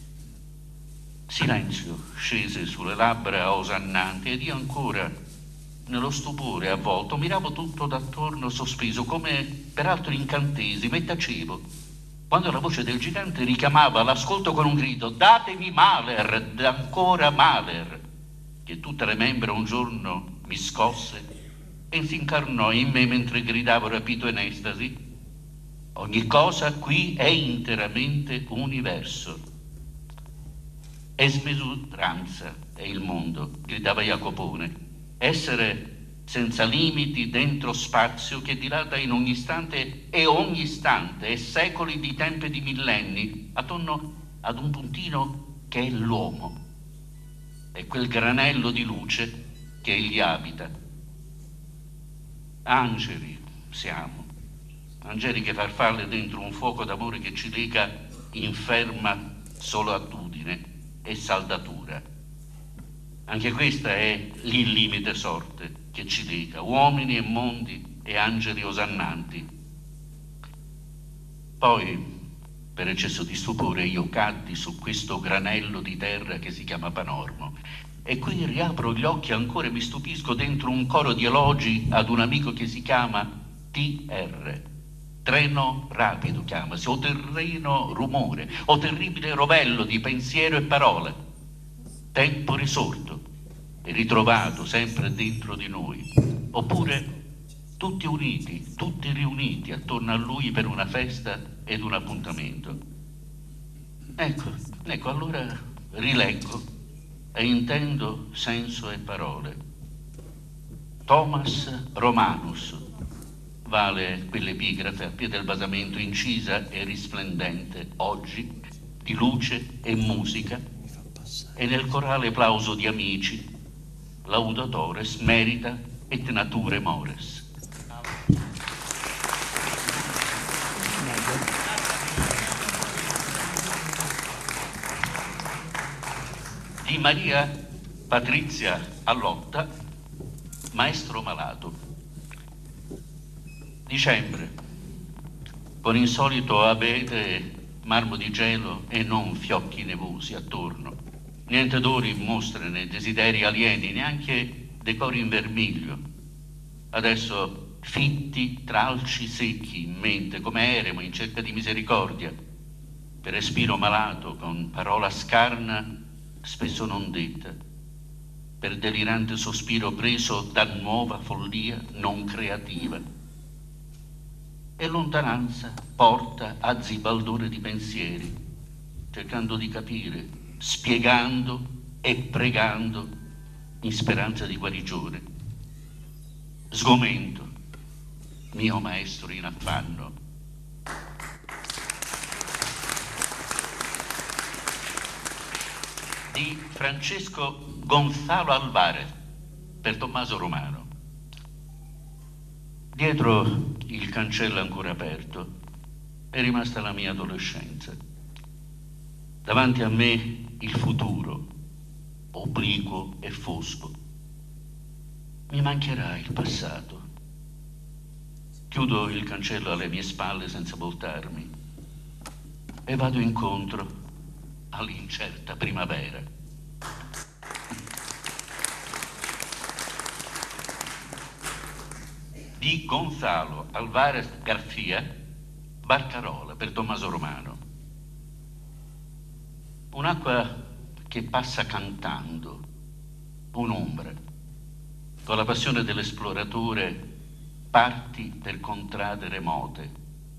Silenzio scese sulle labbra osannanti ed io ancora, nello stupore avvolto, miravo tutto d'attorno sospeso, come peraltro incantesimo, e tacevo, quando la voce del gigante richiamava all'ascolto con un grido: datemi Mahler, ancora Mahler, che tutte le membra un giorno mi scosse e si incarnò in me mentre gridavo rapito in estasi: ogni cosa qui è interamente universo. Esmesuranza è il mondo, gridava Jacopone. Essere senza limiti dentro spazio che dilata in ogni istante e ogni istante e secoli di tempo e di millenni attorno ad un puntino che è l'uomo, è quel granello di luce che egli abita. Angeli siamo, angeliche farfalle dentro un fuoco d'amore che ci lega in ferma solitudine, e saldatura. Anche questa è l'illimite sorte che ci lega, uomini e mondi e angeli osannanti. Poi, per eccesso di stupore, io caddi su questo granello di terra che si chiama Panormo, e qui riapro gli occhi ancora e mi stupisco dentro un coro di elogi ad un amico che si chiama T R. Treno rapido chiamasi, o terreno rumore, o terribile rovello di pensiero e parole. Tempo risorto e ritrovato sempre dentro di noi. Oppure tutti uniti, tutti riuniti attorno a lui per una festa ed un appuntamento. Ecco, ecco, allora rileggo e intendo senso e parole. Thomas Romanus vale quell'epigrafe a piede del basamento incisa e risplendente oggi di luce e musica, e nel corale plauso di amici laudatores merita et nature mores. Di Maria Patrizia Allotta, Maestro malato. Dicembre, con insolito abete, marmo di gelo e non fiocchi nevosi attorno. Niente odori, mostre né desideri alieni, neanche decori in vermiglio. Adesso fitti tralci secchi in mente, come eremo in cerca di misericordia, per respiro malato, con parola scarna, spesso non detta, per delirante sospiro preso da nuova follia non creativa. E lontananza porta a zibaldone di pensieri, cercando di capire, spiegando e pregando in speranza di guarigione. Sgomento, mio maestro in affanno. Di Francesco Gonzalo Alvarez per Tommaso Romano. Dietro il cancello ancora aperto è rimasta la mia adolescenza. Davanti a me il futuro, obliquo e fosco. Mi mancherà il passato. Chiudo il cancello alle mie spalle senza voltarmi e vado incontro all'incerta primavera. Di Gonzalo Alvarez Garcia, Barcarola per Tommaso Romano. Un'acqua che passa cantando, un'ombra. Con la passione dell'esploratore parti per contrade remote.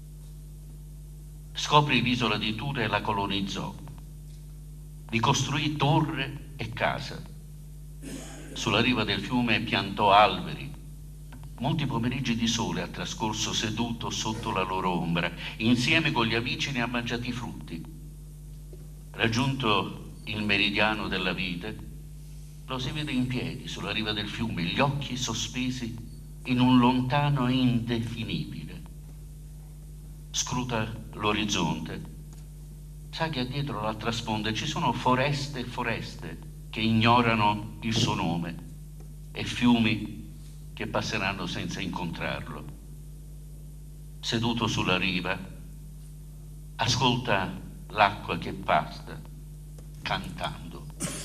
Scopri l'isola di Ture e la colonizzò. Vi costruì torre e casa. Sulla riva del fiume piantò alberi. Molti pomeriggi di sole ha trascorso seduto sotto la loro ombra. Insieme con gli amici ne ha mangiati i frutti. Raggiunto il meridiano della vite, lo si vede in piedi sulla riva del fiume, gli occhi sospesi in un lontano indefinibile. Scruta l'orizzonte. Sa che dietro l'altra sponda ci sono foreste e foreste che ignorano il suo nome e fiumi che passeranno senza incontrarlo. Seduto sulla riva, ascolta l'acqua che passa, cantando.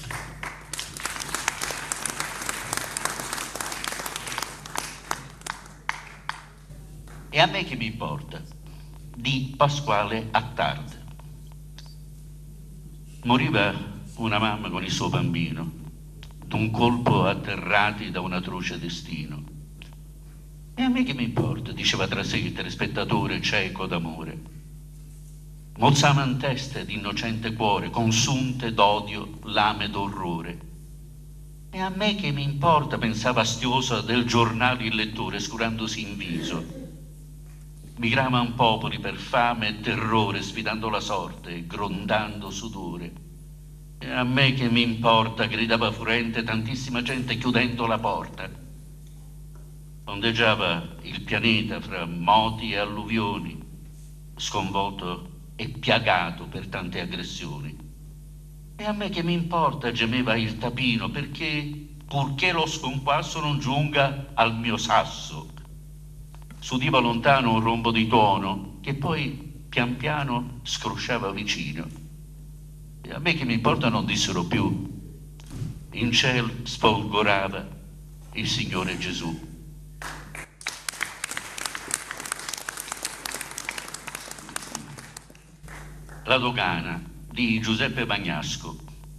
E a me che mi importa? Di Pasquale Attard. Moriva una mamma con il suo bambino, d'un colpo atterrati da un atroce destino. E a me che mi importa, diceva tra sé il telespettatore cieco d'amore. Mozzaman teste d'innocente cuore, consunte d'odio, lame d'orrore. E a me che mi importa, pensava astiosa del giornale il lettore, scurandosi in viso. Migravan popoli per fame e terrore, sfidando la sorte e grondando sudore. E a me che mi importa, gridava furente tantissima gente chiudendo la porta. Ondeggiava il pianeta fra moti e alluvioni, sconvolto e piagato per tante aggressioni. E a me che mi importa, gemeva il tapino, perché purché lo sconquasso non giunga al mio sasso. S'udiva lontano un rombo di tuono che poi pian piano scrosciava vicino. E a me che mi importa non dissero più. In ciel sfolgorava il Signore Gesù. La dogana di Giuseppe Bagnasco.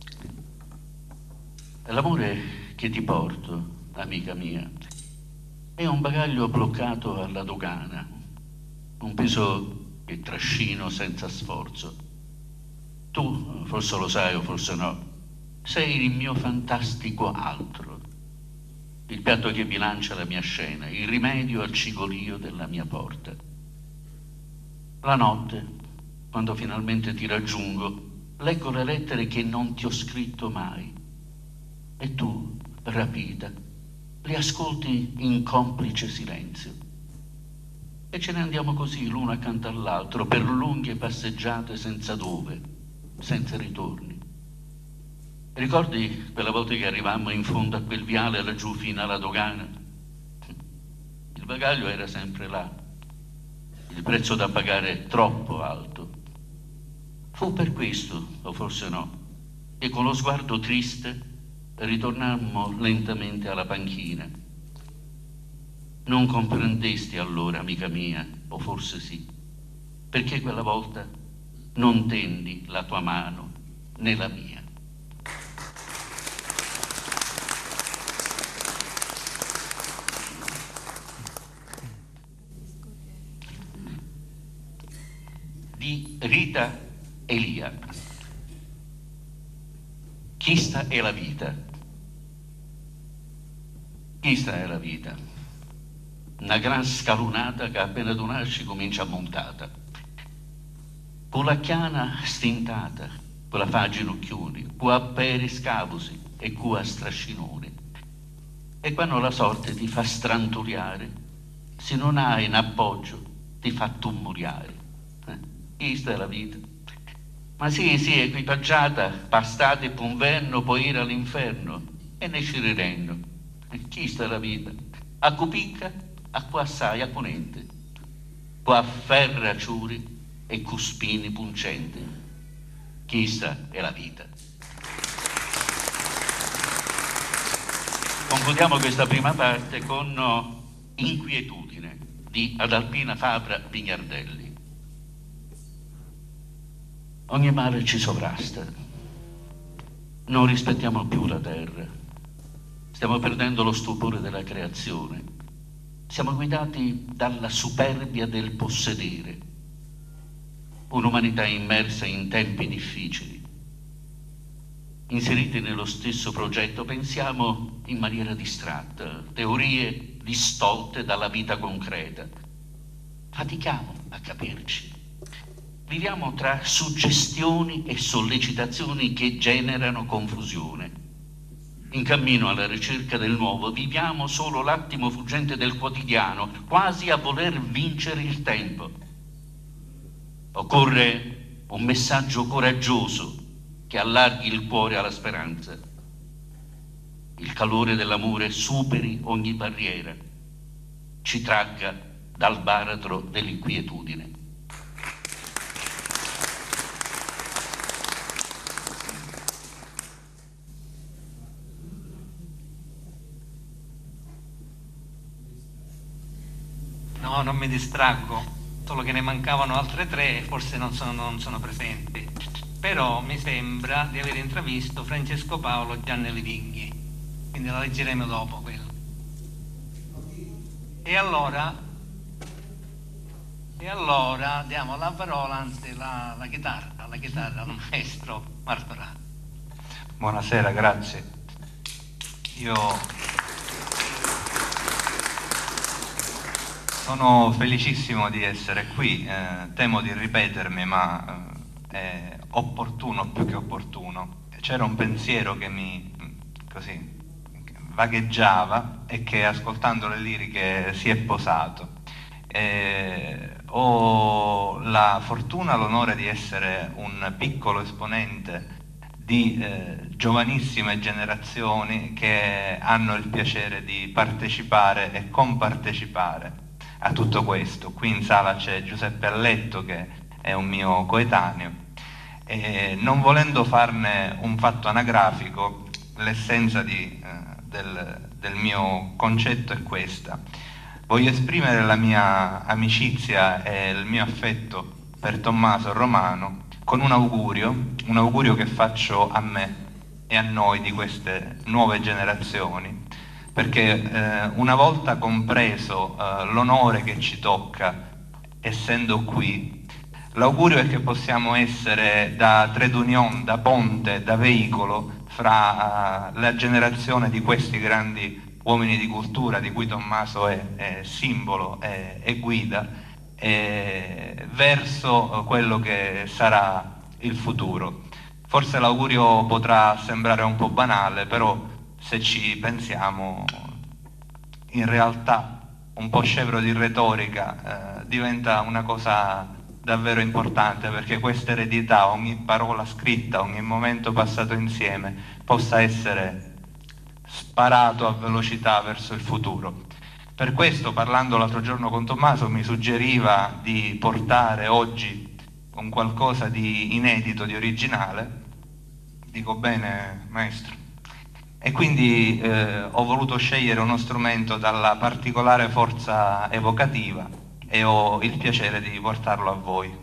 L'amore che ti porto, amica mia, è un bagaglio bloccato alla dogana, un peso che trascino senza sforzo. Tu, forse lo sai o forse no, sei il mio fantastico altro, il piatto che bilancia la mia scena, il rimedio al cigolio della mia porta. La notte, quando finalmente ti raggiungo, leggo le lettere che non ti ho scritto mai. E tu, rapita, le ascolti in complice silenzio. E ce ne andiamo così, l'uno accanto all'altro, per lunghe passeggiate senza dove, senza ritorni. Ricordi quella volta che arrivammo in fondo a quel viale laggiù fino alla dogana? Il bagaglio era sempre là, il prezzo da pagare troppo alto. Fu per questo, o forse no, che con lo sguardo triste ritornammo lentamente alla panchina. Non comprendesti allora, amica mia, o forse sì, perché quella volta non tendi la tua mano né la mia. Di Rita Elia. Chista è la vita. Chista è la vita. Una gran scalunata che appena tu nasci comincia a montata. Con la chiana stintata, con la fa ginocchioni, con a peri scavusi e con a strascinoni. E quando la sorte ti fa stranturiare, se non hai in appoggio, ti fa tummuriare. Eh? Chista è la vita. Ma sì, sì, equipaggiata, pastate per un verno, poi ir all'inferno, e ne scirirendo. Chista è la vita. A cupicca, a qua assai, a ponente. Qua ferra ciuri e cuspini puncenti. Chista è la vita. Concludiamo questa prima parte con Inquietudine di Adalpina Fabra Vignardelli. Ogni male ci sovrasta. Non rispettiamo più la terra. Stiamo perdendo lo stupore della creazione. Siamo guidati dalla superbia del possedere. Un'umanità immersa in tempi difficili. Inseriti nello stesso progetto, pensiamo in maniera distratta, teorie distolte dalla vita concreta. Fatichiamo a capirci. Viviamo tra suggestioni e sollecitazioni che generano confusione. In cammino alla ricerca del nuovo, viviamo solo l'attimo fuggente del quotidiano, quasi a voler vincere il tempo. Occorre un messaggio coraggioso che allarghi il cuore alla speranza. Il calore dell'amore superi ogni barriera, ci tragga dal baratro dell'inquietudine. No, non mi distraggo, solo che ne mancavano altre tre e forse non sono, non sono presenti. Però mi sembra di aver intravisto Francesco Paolo Giannelli Vinghi, quindi la leggeremo dopo quello. E allora, e allora diamo la parola, anzi la, la chitarra, la chitarra al maestro Martorano. Buonasera, grazie. Io sono felicissimo di essere qui, eh, temo di ripetermi, ma eh, è opportuno più che opportuno. C'era un pensiero che mi così vagheggiava e che ascoltando le liriche si è posato. Eh, ho la fortuna, l'onore di essere un piccolo esponente di eh, giovanissime generazioni che hanno il piacere di partecipare e compartecipare a tutto questo. Qui in sala c'è Giuseppe Alletto, che è un mio coetaneo, e non volendo farne un fatto anagrafico, l'essenza di, eh, del, del mio concetto è questa. Voglio esprimere la mia amicizia e il mio affetto per Tommaso Romano con un augurio, un augurio che faccio a me e a noi di queste nuove generazioni, perché eh, una volta compreso eh, l'onore che ci tocca essendo qui, l'augurio è che possiamo essere da trade union, da ponte, da veicolo fra uh, la generazione di questi grandi uomini di cultura di cui Tommaso è, è simbolo e, e guida, e verso quello che sarà il futuro. Forse l'augurio potrà sembrare un po' banale, però se ci pensiamo, in realtà un po' scevro di retorica, eh, diventa una cosa davvero importante, perché questa eredità, ogni parola scritta, ogni momento passato insieme, possa essere sparato a velocità verso il futuro. Per questo, parlando l'altro giorno con Tommaso, mi suggeriva di portare oggi un qualcosa di inedito, di originale. Dico bene, maestro? E quindi eh, ho voluto scegliere uno strumento dalla particolare forza evocativa e ho il piacere di portarlo a voi.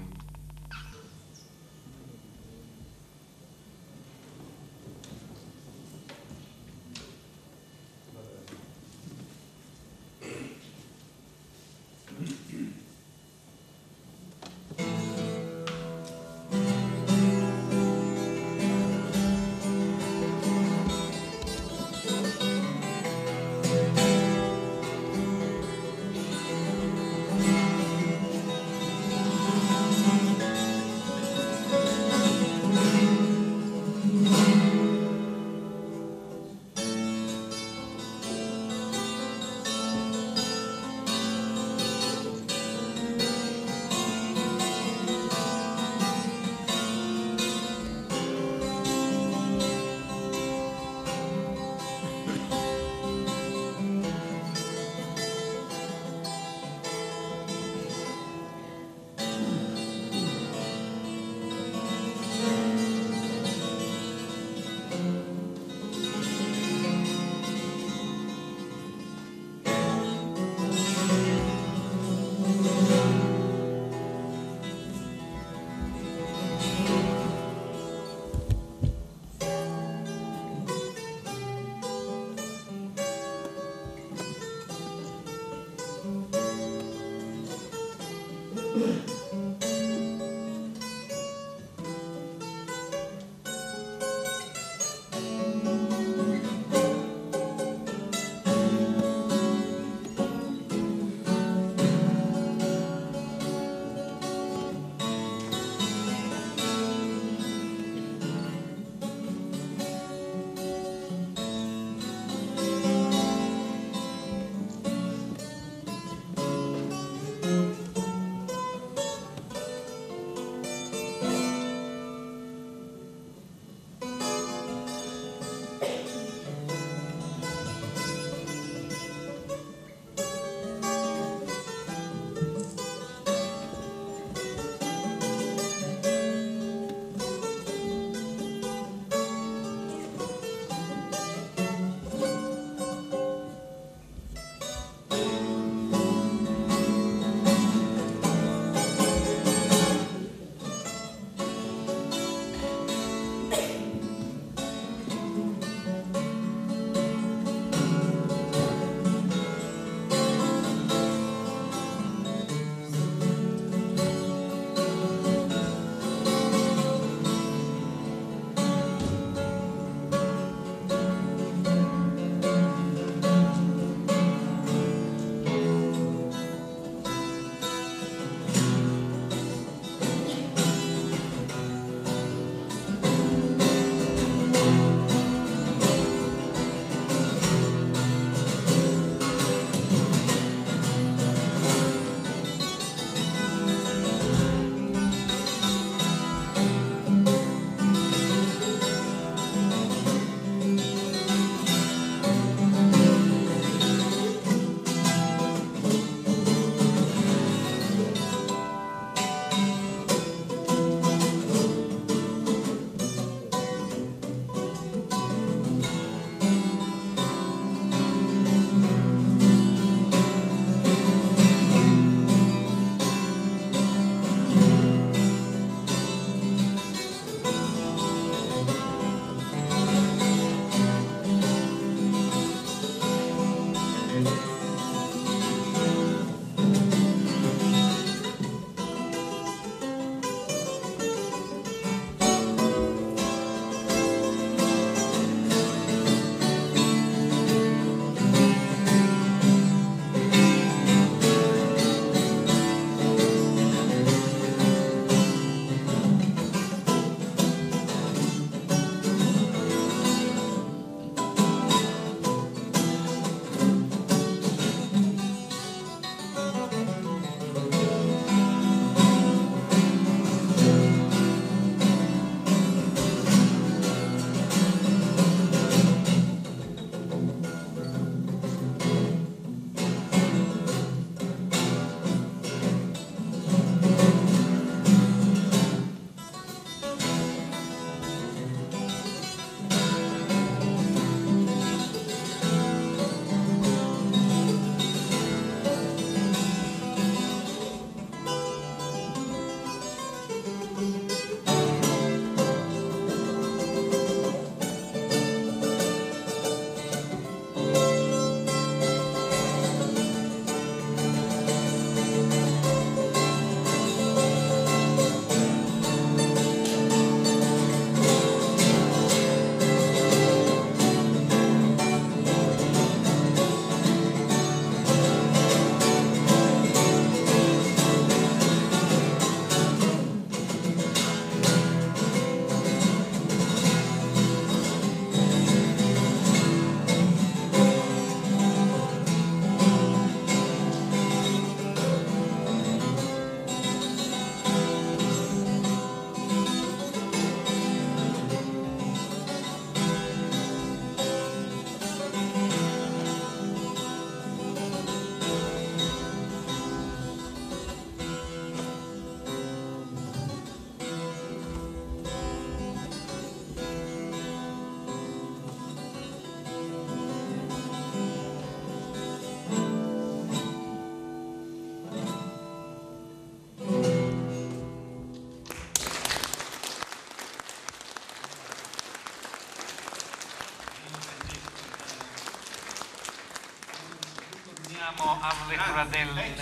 ritorniamo alla lettura delle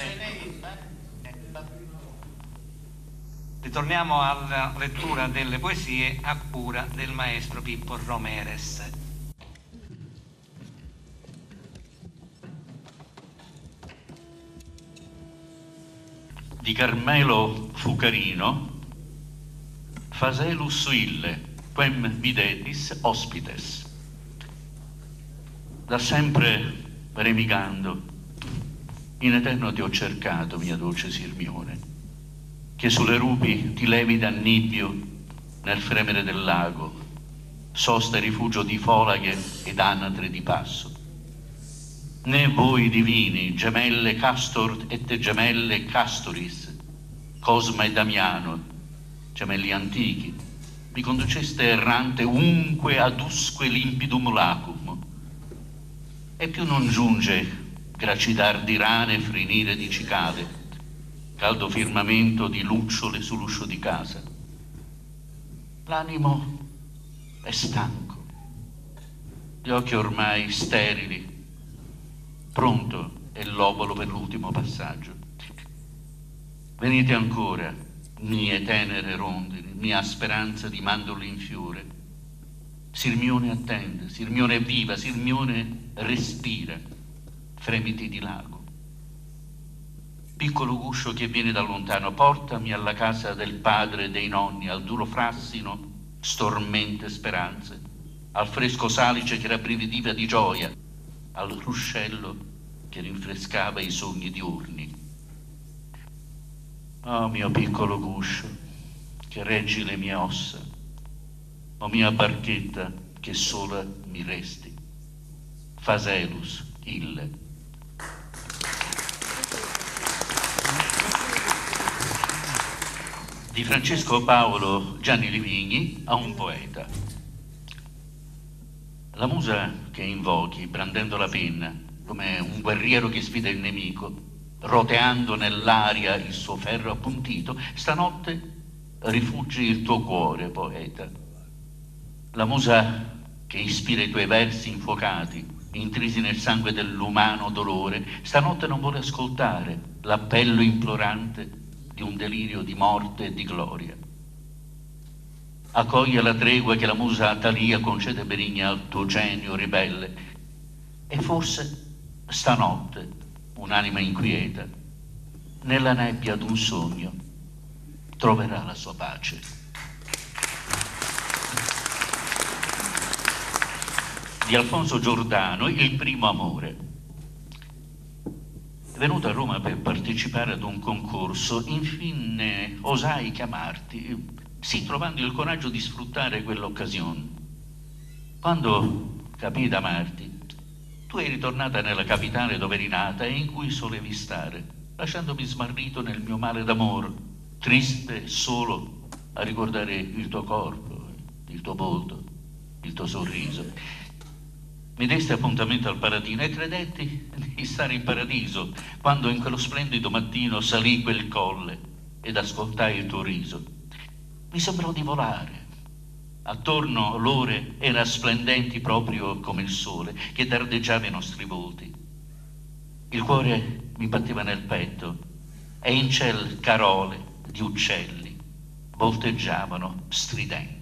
ritorniamo alla lettura delle poesie a cura del maestro Pippo Romeres. Di Carmelo Fucarino, Faselus ille, quem videtis hospites. Da sempre remigando, in eterno ti ho cercato, mia dolce Sirmione, che sulle rupi ti levi d'annibio nel fremere del lago, sosta e rifugio di folaghe ed anatre di passo. Né voi divini, gemelle Castor et gemelle Castoris, Cosma e Damiano, gemelli antichi, mi conduceste errante unque adusque limpidum lacum, e più non giunge gracidar di rane e frinire di cicale, caldo firmamento di lucciole sull'uscio di casa. L'animo è stanco, gli occhi ormai sterili, pronto è l'obolo per l'ultimo passaggio. Venite ancora, mie tenere rondini, mia speranza di mandorli in fiore. Sirmione attende, Sirmione è viva, Sirmione respira, fremiti di lago. Piccolo guscio che viene da lontano, portami alla casa del padre e dei nonni, al duro frassino, stormente speranze, al fresco salice che rabbrividiva di gioia, al ruscello che rinfrescava i sogni diurni. Oh mio piccolo guscio, che reggi le mie ossa, o mia barchetta che sola mi resti. Faselus ille. Di Francesco Paolo Gianni Livigni a un poeta. La musa che invochi brandendo la penna come un guerriero che sfida il nemico, roteando nell'aria il suo ferro appuntito, stanotte rifugi il tuo cuore, poeta. La musa che ispira i tuoi versi infuocati, intrisi nel sangue dell'umano dolore, stanotte non vuole ascoltare l'appello implorante di un delirio di morte e di gloria. Accoglie la tregua che la musa Atalia concede benigna al tuo genio ribelle, e forse stanotte un'anima inquieta nella nebbia d'un sogno troverà la sua pace. Di Alfonso Giordano, Il primo amore. Venuto a Roma per partecipare ad un concorso, infine osai chiamarti, sì, trovando il coraggio di sfruttare quell'occasione. Quando capii d'amarti, tu eri tornata nella capitale dove eri nata e in cui solevi stare, lasciandomi smarrito nel mio male d'amor, triste solo a ricordare il tuo corpo, il tuo volto, il tuo sorriso. Mi desti appuntamento al Palatino e credetti di stare in paradiso quando in quello splendido mattino salì quel colle ed ascoltai il tuo riso. Mi sembrò di volare. Attorno l'ore erano splendenti proprio come il sole che dardeggiava i nostri volti. Il cuore mi batteva nel petto e in ciel carole di uccelli volteggiavano stridendo.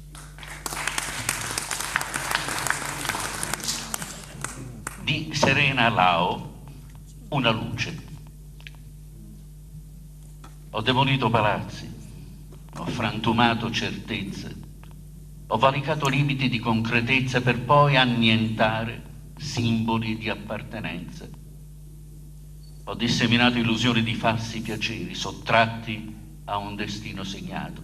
Di Serena Lao, Una luce. Ho demolito palazzi, ho frantumato certezze, ho valicato limiti di concretezza per poi annientare simboli di appartenenza. Ho disseminato illusioni di falsi piaceri sottratti a un destino segnato.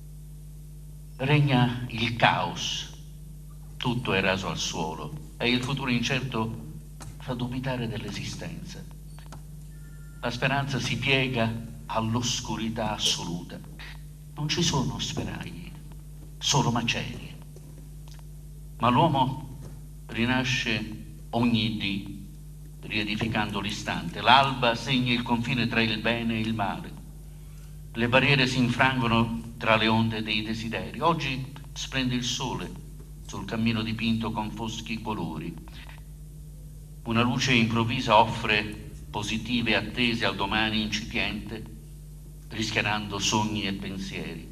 Regna il caos, tutto è raso al suolo e il futuro incerto fa dubitare dell'esistenza. La speranza si piega all'oscurità assoluta. Non ci sono operai, solo macerie. Ma l'uomo rinasce ogni dì, riedificando l'istante. L'alba segna il confine tra il bene e il male. Le barriere si infrangono tra le onde dei desideri. Oggi splende il sole sul cammino dipinto con foschi colori. Una luce improvvisa offre positive attese al domani incipiente, rischiarando sogni e pensieri.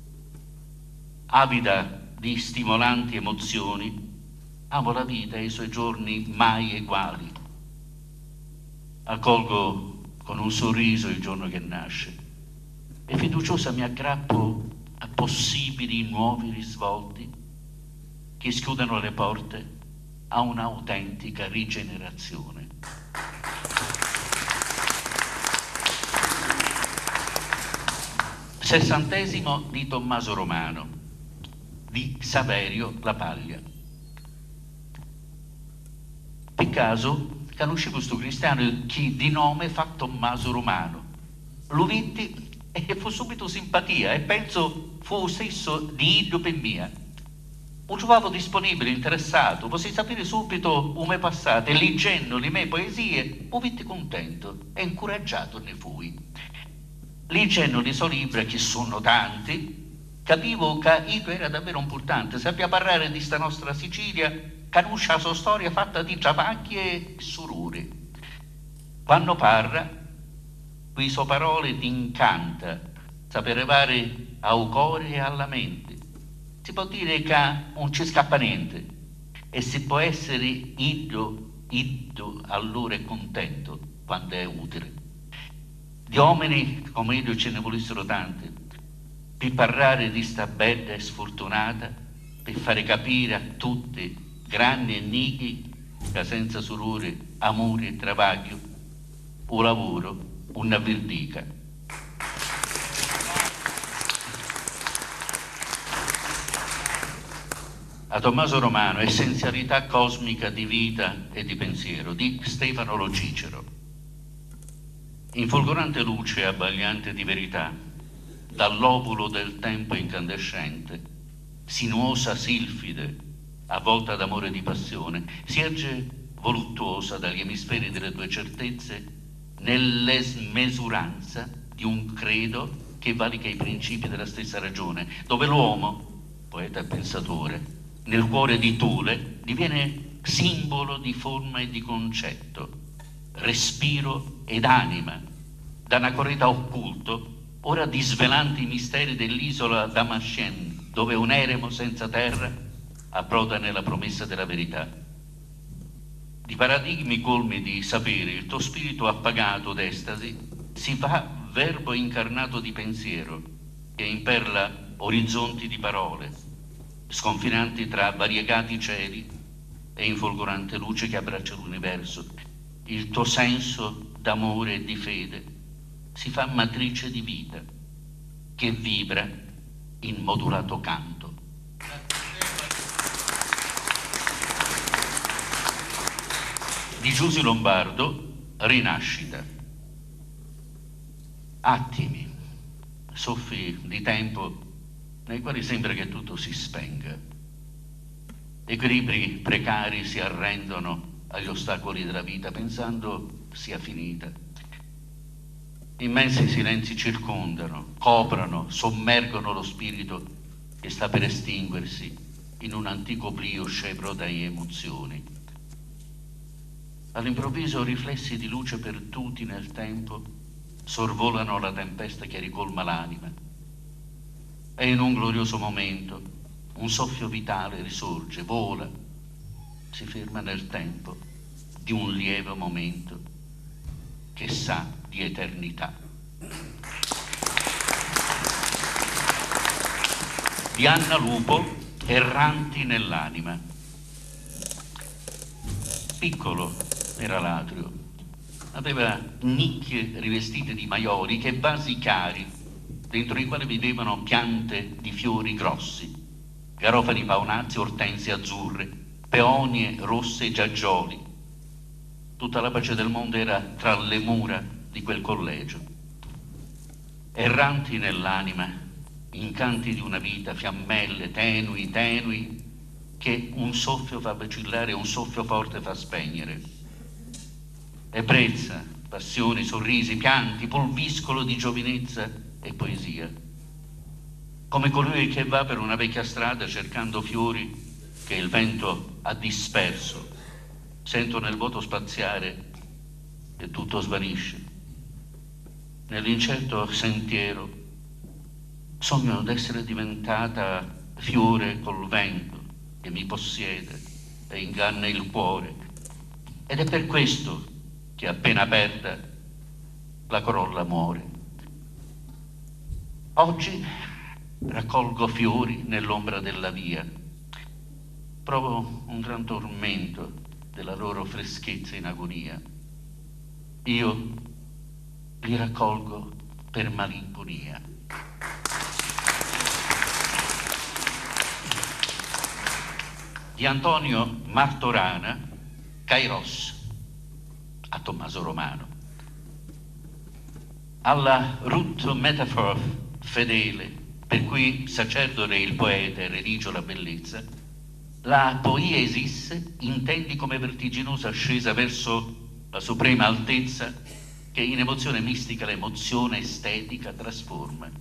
Avida di stimolanti emozioni, amo la vita e i suoi giorni mai eguali. Accolgo con un sorriso il giorno che nasce e fiduciosa mi aggrappo a possibili nuovi risvolti che schiudano le porte a un'autentica rigenerazione. Sessantesimo di Tommaso Romano, di Saverio La Paglia. Per caso conosci questo cristiano che di nome fa Tommaso Romano. Lo vidi e fu subito simpatia e penso fu stesso di iddio per mia. Lo trovavo disponibile, interessato, posso sapere subito come passate, leggendo le mie poesie, lo vidi contento e incoraggiato ne fui. Leggendo i suoi libri, che sono tanti, capivo che Ido era davvero importante, sapeva parlare di sta nostra Sicilia, conosce la sua storia fatta di giavacchi e sururi. Quando parla, qui sue parole ti incanta, sapere arrivare al cuore e alla mente. Si può dire che non ci scappa niente e si può essere iddio, iddio allora è contento quando è utile. Di uomini come Iddio ce ne volessero tanti, per parlare di sta bella e sfortunata, per fare capire a tutti, grandi e nichi, che senza sorore, amore e travaglio, o lavoro, una verdica. A Tommaso Romano, essenzialità cosmica di vita e di pensiero, di Stefano Lo Cicero. In folgorante luce abbagliante di verità, dall'ovulo del tempo incandescente, sinuosa silfide, avvolta d'amore e di passione, si erge voluttuosa dagli emisferi delle tue certezze nell'esmesuranza di un credo che valica i principi della stessa ragione, dove l'uomo, poeta e pensatore, nel cuore di Thule diviene simbolo di forma e di concetto, respiro ed anima, d'anacoreta occulto, ora disvelanti i misteri dell'isola Damascen, dove un eremo senza terra approda nella promessa della verità. Di paradigmi colmi di sapere, il tuo spirito appagato d'estasi si fa verbo incarnato di pensiero, che imperla orizzonti di parole, sconfinanti tra variegati cieli e in folgorante luce che abbraccia l'universo. Il tuo senso d'amore e di fede si fa matrice di vita che vibra in modulato canto. Di Giusy Lombardo, Rinascita. Attimi, soffi di tempo nei quali sembra che tutto si spenga. Equilibri precari si arrendono agli ostacoli della vita pensando sia finita. Immensi silenzi circondano, coprono, sommergono lo spirito che sta per estinguersi in un antico oblio scevro da emozioni. All'improvviso riflessi di luce perduti nel tempo sorvolano la tempesta che ricolma l'anima e in un glorioso momento un soffio vitale risorge, vola, si ferma nel tempo di un lieve momento che sa di eternità. Di Anna Lupo, Erranti nell'anima. Piccolo era l'atrio, aveva nicchie rivestite di maioli che vasi chiari, dentro i quali vivevano piante di fiori grossi, garofani paonazzi, ortensie azzurre, peonie rosse e giaggioli. Tutta la pace del mondo era tra le mura di quel collegio. Erranti nell'anima, incanti di una vita, fiammelle tenui, tenui, che un soffio fa vacillare e un soffio forte fa spegnere. Ebbrezza, passioni, sorrisi, pianti, pulviscolo di giovinezza e poesia. Come colui che va per una vecchia strada cercando fiori che il vento ha disperso. Sento nel vuoto spaziare e tutto svanisce. Nell'incerto sentiero sogno d'essere diventata fiore col vento che mi possiede e inganna il cuore, ed è per questo che appena aperta la corolla muore. Oggi raccolgo fiori nell'ombra della via, provo un gran tormento della loro freschezza in agonia. Io li raccolgo per malinconia. Di Antonio Martorana, Kairos, a Tommaso Romano. Alla root metaphor fedele, per cui sacerdote il poeta e religio la bellezza, la poiesis intendi come vertiginosa ascesa verso la suprema altezza che in emozione mistica l'emozione estetica trasforma.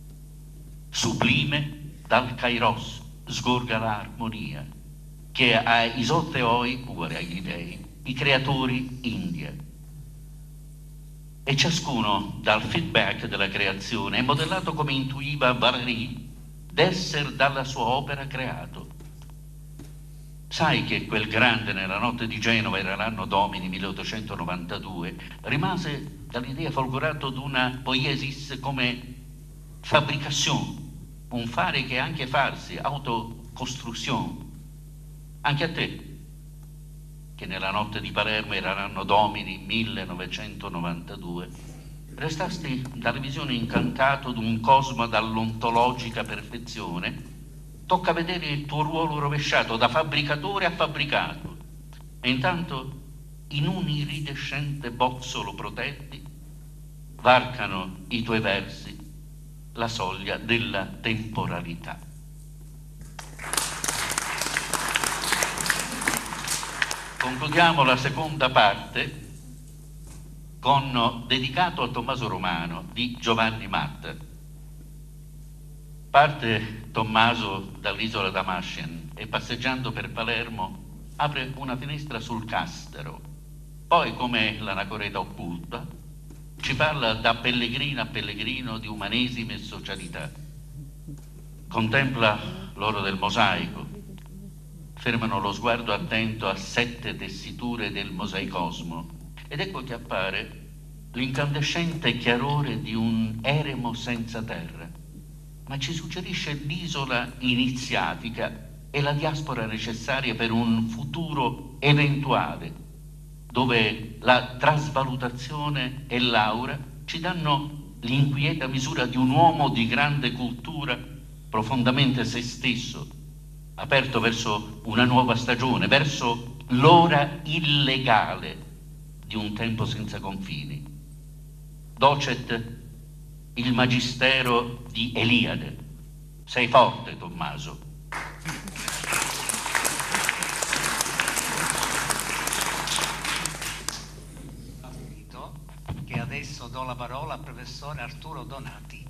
Sublime dal Kairos sgorga l'armonia che a Isoteoi, uguale agli dei, i creatori india. E ciascuno dal feedback della creazione è modellato come intuiva Valéry d'essere dalla sua opera creato. Sai che quel grande nella notte di Genova, era l'anno domini milleottocentonovantadue, rimase dall'idea folgorato d'una poiesis come fabbrication, un fare che è anche farsi, autocostruzione. Anche a te, che nella notte di Palermo, era l'anno domini millenovecentonovantadue, restasti dalle visioni incantato d'un cosmo dall'ontologica perfezione. Tocca vedere il tuo ruolo rovesciato da fabbricatore a fabbricato, e intanto in un iridescente bozzolo protetti varcano i tuoi versi la soglia della temporalità. Concludiamo la seconda parte con dedicato a Tommaso Romano di Giovanni Matta. Parte Tommaso dall'isola d'Amascen e passeggiando per Palermo apre una finestra sul Castero. Poi, come l'anacoreta occulta, ci parla da pellegrino a pellegrino di umanesimo e socialità. Contempla l'oro del mosaico, fermano lo sguardo attento a sette tessiture del mosaicosmo, ed ecco che appare l'incandescente chiarore di un eremo senza terra, ma ci suggerisce l'isola iniziatica e la diaspora necessaria per un futuro eventuale, dove la trasvalutazione e l'aura ci danno l'inquieta misura di un uomo di grande cultura, profondamente se stesso, aperto verso una nuova stagione, verso l'ora illegale di un tempo senza confini. Docet il magistero di Eliade. Sei forte, Tommaso. Che adesso do la parola al professore Arturo Donati.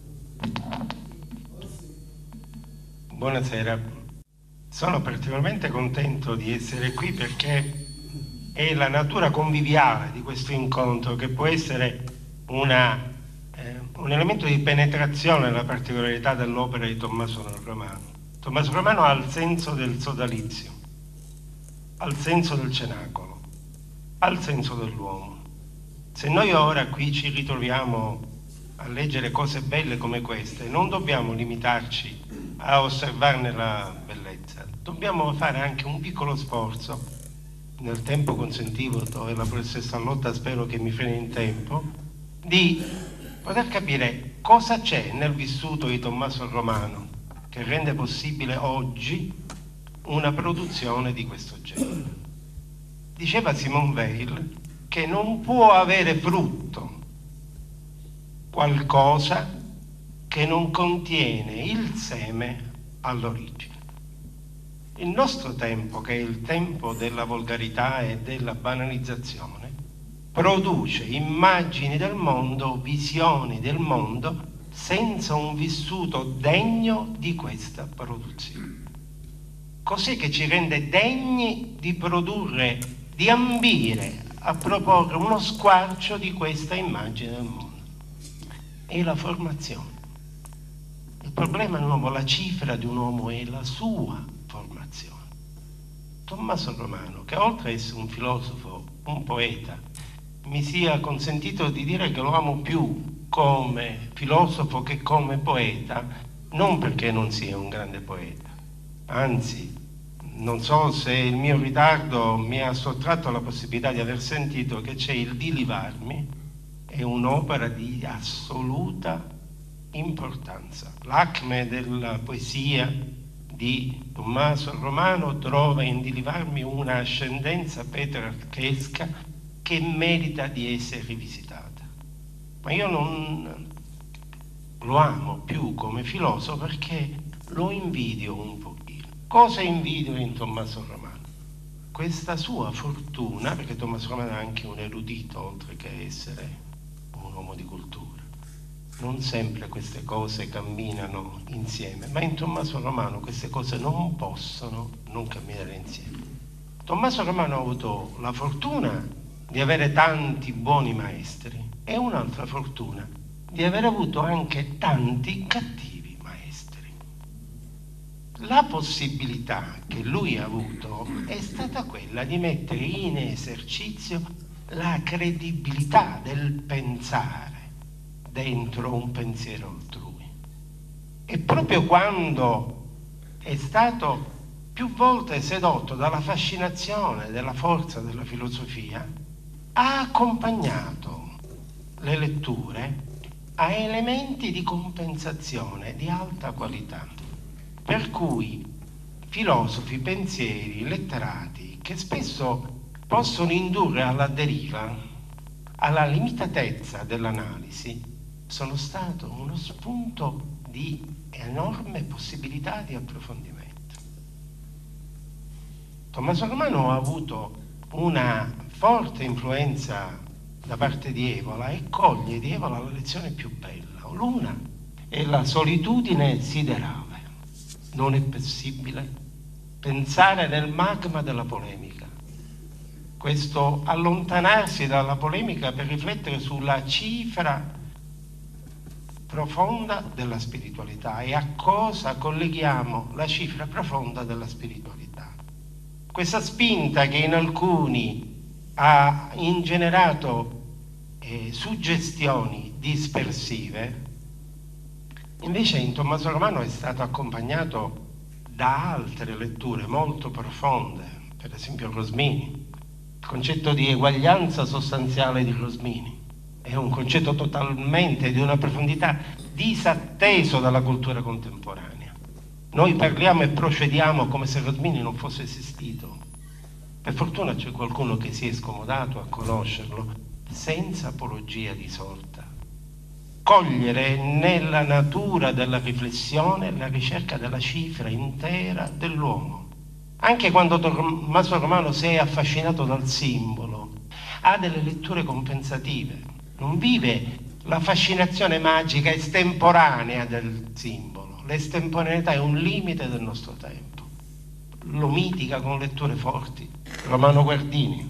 Buonasera. Sono particolarmente contento di essere qui perché è la natura conviviale di questo incontro che può essere una, eh, un elemento di penetrazione nella particolarità dell'opera di Tommaso Romano. Tommaso Romano ha il senso del sodalizio, ha il senso del cenacolo, ha il senso dell'uomo. Se noi ora qui ci ritroviamo a leggere cose belle come queste, non dobbiamo limitarci a osservarne la bellezza, dobbiamo fare anche un piccolo sforzo, nel tempo consentivo, dove la professoressa Lotta spero che mi freni in tempo, di poter capire cosa c'è nel vissuto di Tommaso Romano che rende possibile oggi una produzione di questo genere. Diceva Simone Weil che non può avere frutto qualcosa che non contiene il seme all'origine. Il nostro tempo, che è il tempo della volgarità e della banalizzazione, produce immagini del mondo, visioni del mondo, senza un vissuto degno di questa produzione. Cos'è che ci rende degni di produrre, di ambire a proporre uno squarcio di questa immagine del mondo. È la formazione. Il problema dell'uomo, la cifra di un uomo è la sua formazione. Tommaso Romano, che oltre ad essere un filosofo, un poeta, mi sia consentito di dire che lo amo più come filosofo che come poeta, non perché non sia un grande poeta, anzi, non so se il mio ritardo mi ha sottratto la possibilità di aver sentito che c'è il Dilivarmi, è un'opera di assoluta importanza. L'acme della poesia di Tommaso Romano trova in Dilivarmi una ascendenza petrarchesca che merita di essere rivisitata. Ma io non lo amo più come filosofo perché lo invidio un pochino. Cosa invidio in Tommaso Romano? Questa sua fortuna, perché Tommaso Romano è anche un erudito oltre che essere un uomo di cultura. Non sempre queste cose camminano insieme, ma in Tommaso Romano queste cose non possono non camminare insieme. Tommaso Romano ha avuto la fortuna di avere tanti buoni maestri e un'altra fortuna di aver avuto anche tanti cattivi maestri. La possibilità che lui ha avuto è stata quella di mettere in esercizio la credibilità del pensare dentro un pensiero altrui. E proprio quando è stato più volte sedotto dalla fascinazione della forza della filosofia, ha accompagnato le letture a elementi di compensazione di alta qualità, per cui filosofi, pensieri, letterati che spesso possono indurre alla deriva, alla limitatezza dell'analisi, sono stato uno spunto di enorme possibilità di approfondimento. Tommaso Romano ha avuto una forte influenza da parte di Evola e coglie di Evola la lezione più bella. L'una è la solitudine siderale. Non è possibile pensare nel magma della polemica. Questo allontanarsi dalla polemica per riflettere sulla cifra profonda della spiritualità e a cosa colleghiamo la cifra profonda della spiritualità. Questa spinta che in alcuni ha ingenerato eh, suggestioni dispersive, invece in Tommaso Romano è stato accompagnato da altre letture molto profonde, per esempio Rosmini. Il concetto di eguaglianza sostanziale di Rosmini è un concetto totalmente di una profondità disatteso dalla cultura contemporanea. Noi parliamo e procediamo come se Rosmini non fosse esistito. Per fortuna c'è qualcuno che si è scomodato a conoscerlo senza apologia di sorta. Cogliere nella natura della riflessione la ricerca della cifra intera dell'uomo. Anche quando Tommaso Romano si è affascinato dal simbolo, ha delle letture compensative. Non vive la fascinazione magica estemporanea del simbolo. L'estemporaneità è un limite del nostro tempo. Lo mitiga con letture forti. Romano Guardini.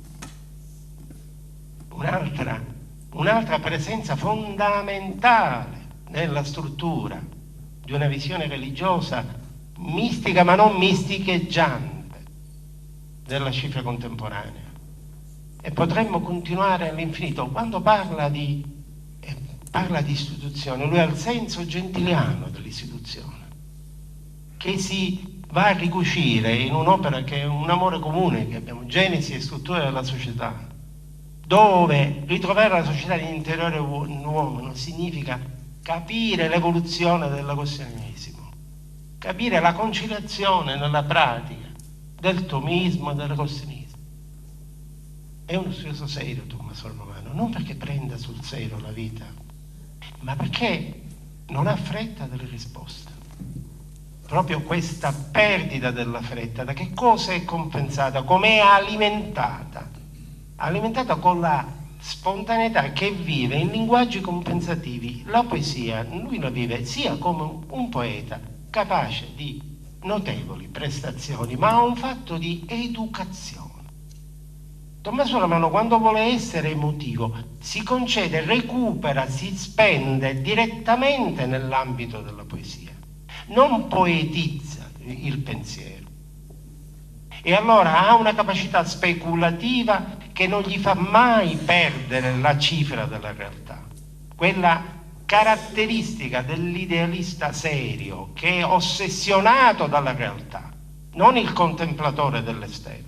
Un'altra, un'altra presenza fondamentale nella struttura di una visione religiosa mistica ma non misticheggiante della cifra contemporanea. E potremmo continuare all'infinito. Quando parla di, eh, parla di istituzione, lui ha il senso gentiliano dell'istituzione, che si va a ricucire in un'opera che è un amore comune che abbiamo, Genesi e struttura della società, dove ritrovare la società nell'interiore dell'uomo non significa capire l'evoluzione dell'agostianesimo, capire la conciliazione nella pratica del tomismo e dell'agostianesimo. È uno studioso serio Tommaso Romano, non perché prenda sul serio la vita, ma perché non ha fretta delle risposte. Proprio questa perdita della fretta, da che cosa è compensata, come è alimentata? Alimentata con la spontaneità che vive in linguaggi compensativi. La poesia, lui la vive sia come un poeta capace di notevoli prestazioni, ma ha un fatto di educazione. Tommaso Romano, quando vuole essere emotivo, si concede, recupera, si spende direttamente nell'ambito della poesia, non poetizza il pensiero. E allora ha una capacità speculativa che non gli fa mai perdere la cifra della realtà, quella caratteristica dell'idealista serio che è ossessionato dalla realtà, non il contemplatore delle stelle.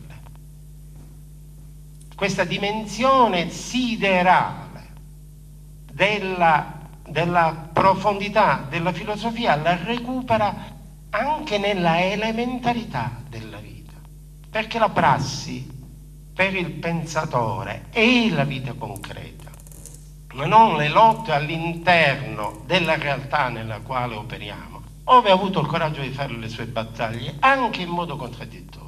Questa dimensione siderale della, della profondità della filosofia la recupera anche nella elementarità della vita, perché la prassi per il pensatore è la vita concreta, ma non le lotte all'interno della realtà nella quale operiamo, ove ha avuto il coraggio di fare le sue battaglie anche in modo contraddittorio.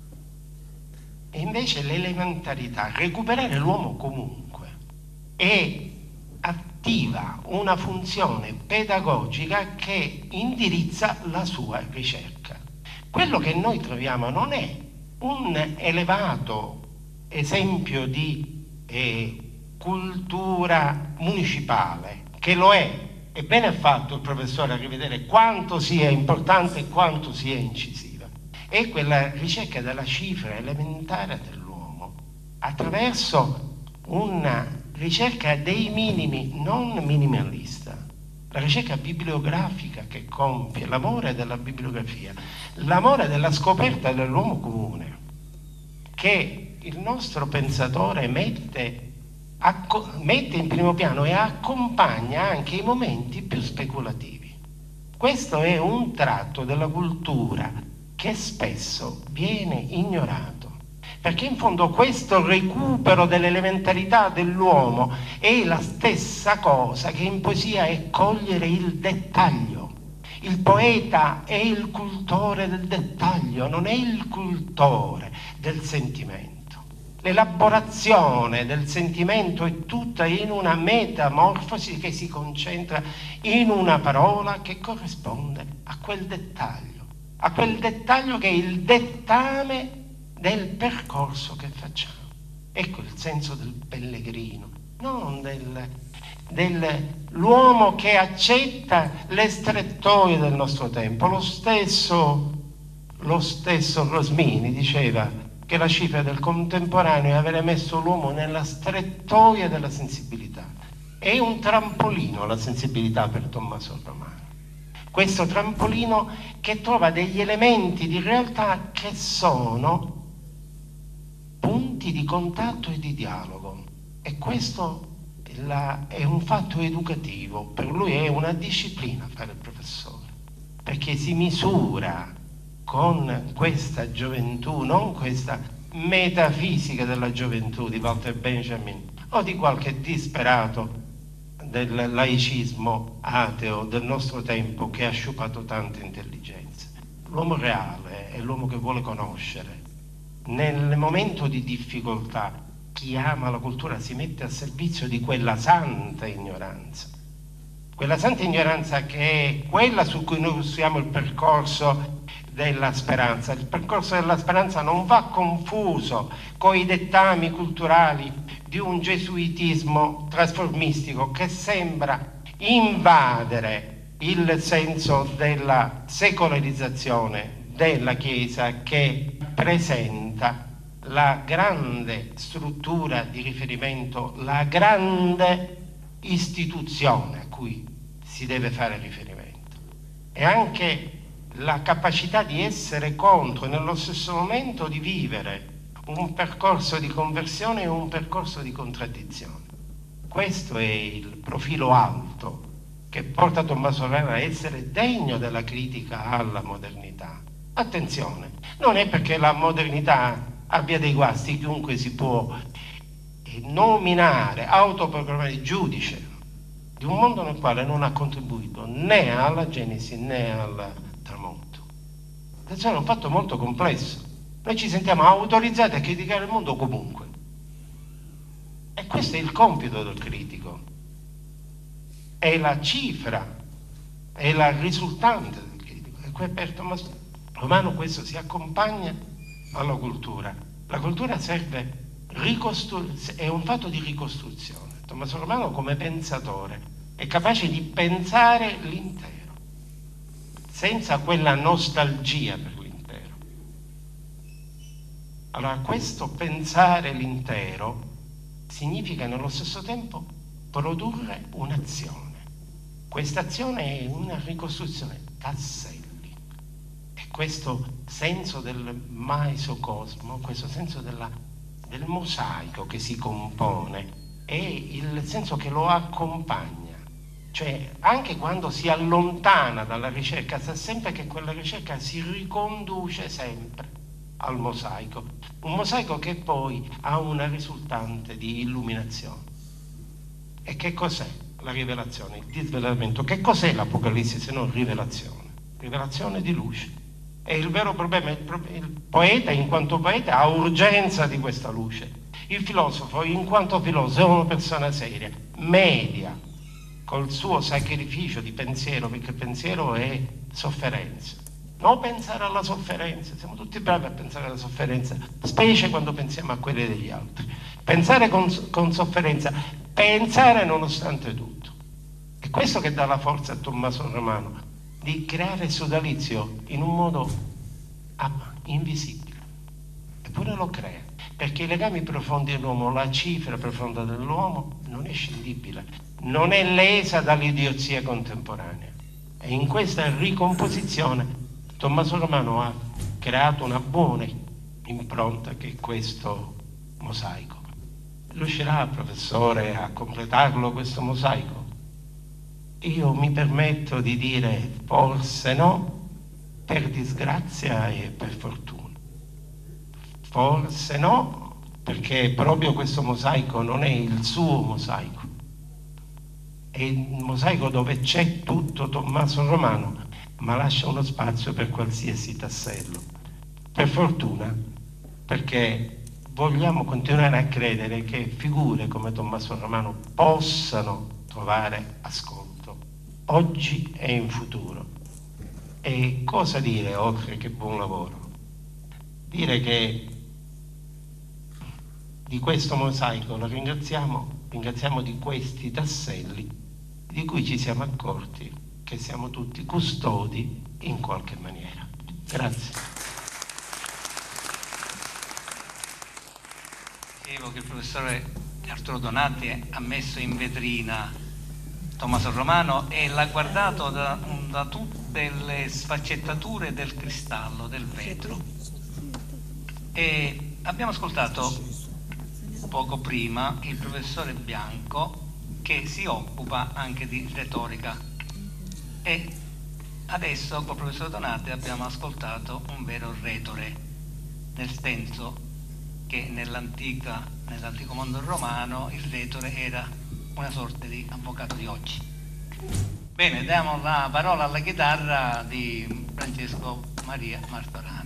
E invece l'elementarità, recuperare l'uomo comunque, e attiva una funzione pedagogica che indirizza la sua ricerca. Quello che noi troviamo non è un elevato esempio di eh, cultura municipale, che lo è, e bene ha fatto il professore a rivedere quanto sia importante e quanto sia incisiva. È quella ricerca della cifra elementare dell'uomo attraverso una ricerca dei minimi, non minimalista, la ricerca bibliografica che compie, l'amore della bibliografia, l'amore della scoperta dell'uomo comune, che il nostro pensatore mette, mette in primo piano e accompagna anche i momenti più speculativi. Questo è un tratto della cultura che spesso viene ignorato, perché in fondo questo recupero dell'elementarità dell'uomo è la stessa cosa che in poesia è cogliere il dettaglio. Il poeta è il cultore del dettaglio, non è il cultore del sentimento. L'elaborazione del sentimento è tutta in una metamorfosi che si concentra in una parola che corrisponde a quel dettaglio. a quel dettaglio che è il dettame del percorso che facciamo. Ecco il senso del pellegrino, non del, dell'uomo che accetta le strettoie del nostro tempo. Lo stesso, lo stesso Rosmini diceva che la cifra del contemporaneo è avere messo l'uomo nella strettoia della sensibilità. È un trampolino la sensibilità per Tommaso Romano. Questo trampolino che trova degli elementi di realtà che sono punti di contatto e di dialogo, e questo è, la, è un fatto educativo. Per lui è una disciplina fare il professore, perché si misura con questa gioventù, non questa metafisica della gioventù di Walter Benjamin o di qualche disperato del laicismo ateo del nostro tempo che ha sciupato tante intelligenze. L'uomo reale è l'uomo che vuole conoscere. Nel momento di difficoltà, chi ama la cultura si mette a servizio di quella santa ignoranza. Quella santa ignoranza che è quella su cui noi usiamo il percorso della speranza. Il percorso della speranza non va confuso con i dettami culturali di un gesuitismo trasformistico che sembra invadere il senso della secolarizzazione della Chiesa, che presenta la grande struttura di riferimento, la grande istituzione a cui si deve fare riferimento, e anche la capacità di essere contro e nello stesso momento di vivere un percorso di conversione e un percorso di contraddizione. Questo è il profilo alto che porta Tommaso Romano a essere degno della critica alla modernità. Attenzione, non è perché la modernità abbia dei guasti chiunque si può nominare, autoproclamare giudice di un mondo nel quale non ha contribuito né alla genesi né al tramonto. Attenzione, è un fatto molto complesso. Noi ci sentiamo autorizzati a criticare il mondo comunque, e questo è il compito del critico, è la cifra, è la risultante del critico. E qui per Tommaso Romano questo si accompagna alla cultura. La cultura serve ricostru- è un fatto di ricostruzione. Tommaso Romano, come pensatore, è capace di pensare l'intero, senza quella nostalgia per l'intero. Allora, questo pensare l'intero significa nello stesso tempo produrre un'azione. Questa azione è una ricostruzione, tasselli. E questo senso del maesocosmo, questo senso della, del mosaico che si compone, è il senso che lo accompagna. Cioè, anche quando si allontana dalla ricerca, sa sempre che quella ricerca si riconduce sempre al mosaico. Un mosaico che poi ha una risultante di illuminazione. E che cos'è la rivelazione, il disvelamento? Che cos'è l'Apocalisse se non rivelazione? Rivelazione di luce. E il vero problema, il, il poeta in quanto poeta ha urgenza di questa luce. Il filosofo in quanto filosofo è una persona seria, media, col suo sacrificio di pensiero, perché il pensiero è sofferenza. Non pensare alla sofferenza, siamo tutti bravi a pensare alla sofferenza, specie quando pensiamo a quelle degli altri. Pensare con, con sofferenza, pensare nonostante tutto. È questo che dà la forza a Tommaso Romano, di creare sodalizio in un modo invisibile. Eppure lo crea, perché i legami profondi dell'uomo, la cifra profonda dell'uomo non è scindibile, non è lesa dall'idiozia contemporanea. E in questa ricomposizione Tommaso Romano ha creato una buona impronta che è questo mosaico. Riuscirà, professore, a completarlo questo mosaico? Io mi permetto di dire forse no, per disgrazia e per fortuna. Forse no, perché proprio questo mosaico non è il suo mosaico. È il mosaico dove c'è tutto Tommaso Romano, ma lascia uno spazio per qualsiasi tassello. Per fortuna, perché vogliamo continuare a credere che figure come Tommaso Romano possano trovare ascolto, oggi e in futuro. E cosa dire oltre che buon lavoro? Dire che di questo mosaico lo ringraziamo, ringraziamo di questi tasselli di cui ci siamo accorti che siamo tutti custodi in qualche maniera. Grazie. Dicevo che il professore Arturo Donati ha messo in vetrina Tommaso Romano e l'ha guardato da, da tutte le sfaccettature del cristallo, del vetro. E abbiamo ascoltato poco prima il professore Bianco, che si occupa anche di retorica, e adesso col professor Donati abbiamo ascoltato un vero retore, nel senso che nell'antica, nell'antico mondo romano il retore era una sorta di avvocato di oggi. Bene, diamo la parola alla chitarra di Francesco Maria Martorano.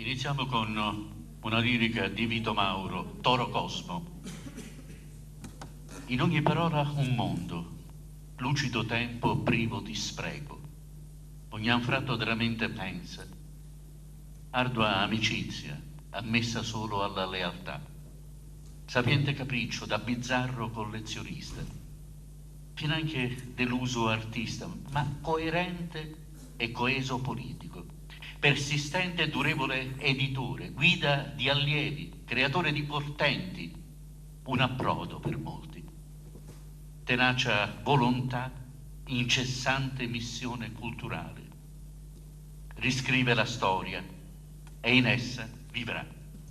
Iniziamo con una lirica di Vito Mauro, Toro Cosmo. In ogni parola un mondo, lucido tempo privo di spreco. Ogni anfratto della mente pensa, ardua amicizia, ammessa solo alla lealtà. Sapiente capriccio da bizzarro collezionista, finanche deluso artista, ma coerente e coeso politico, persistente e durevole editore, guida di allievi, creatore di portenti, un approdo per molti. Tenacia volontà, incessante missione culturale. Riscrive la storia e in essa vivrà.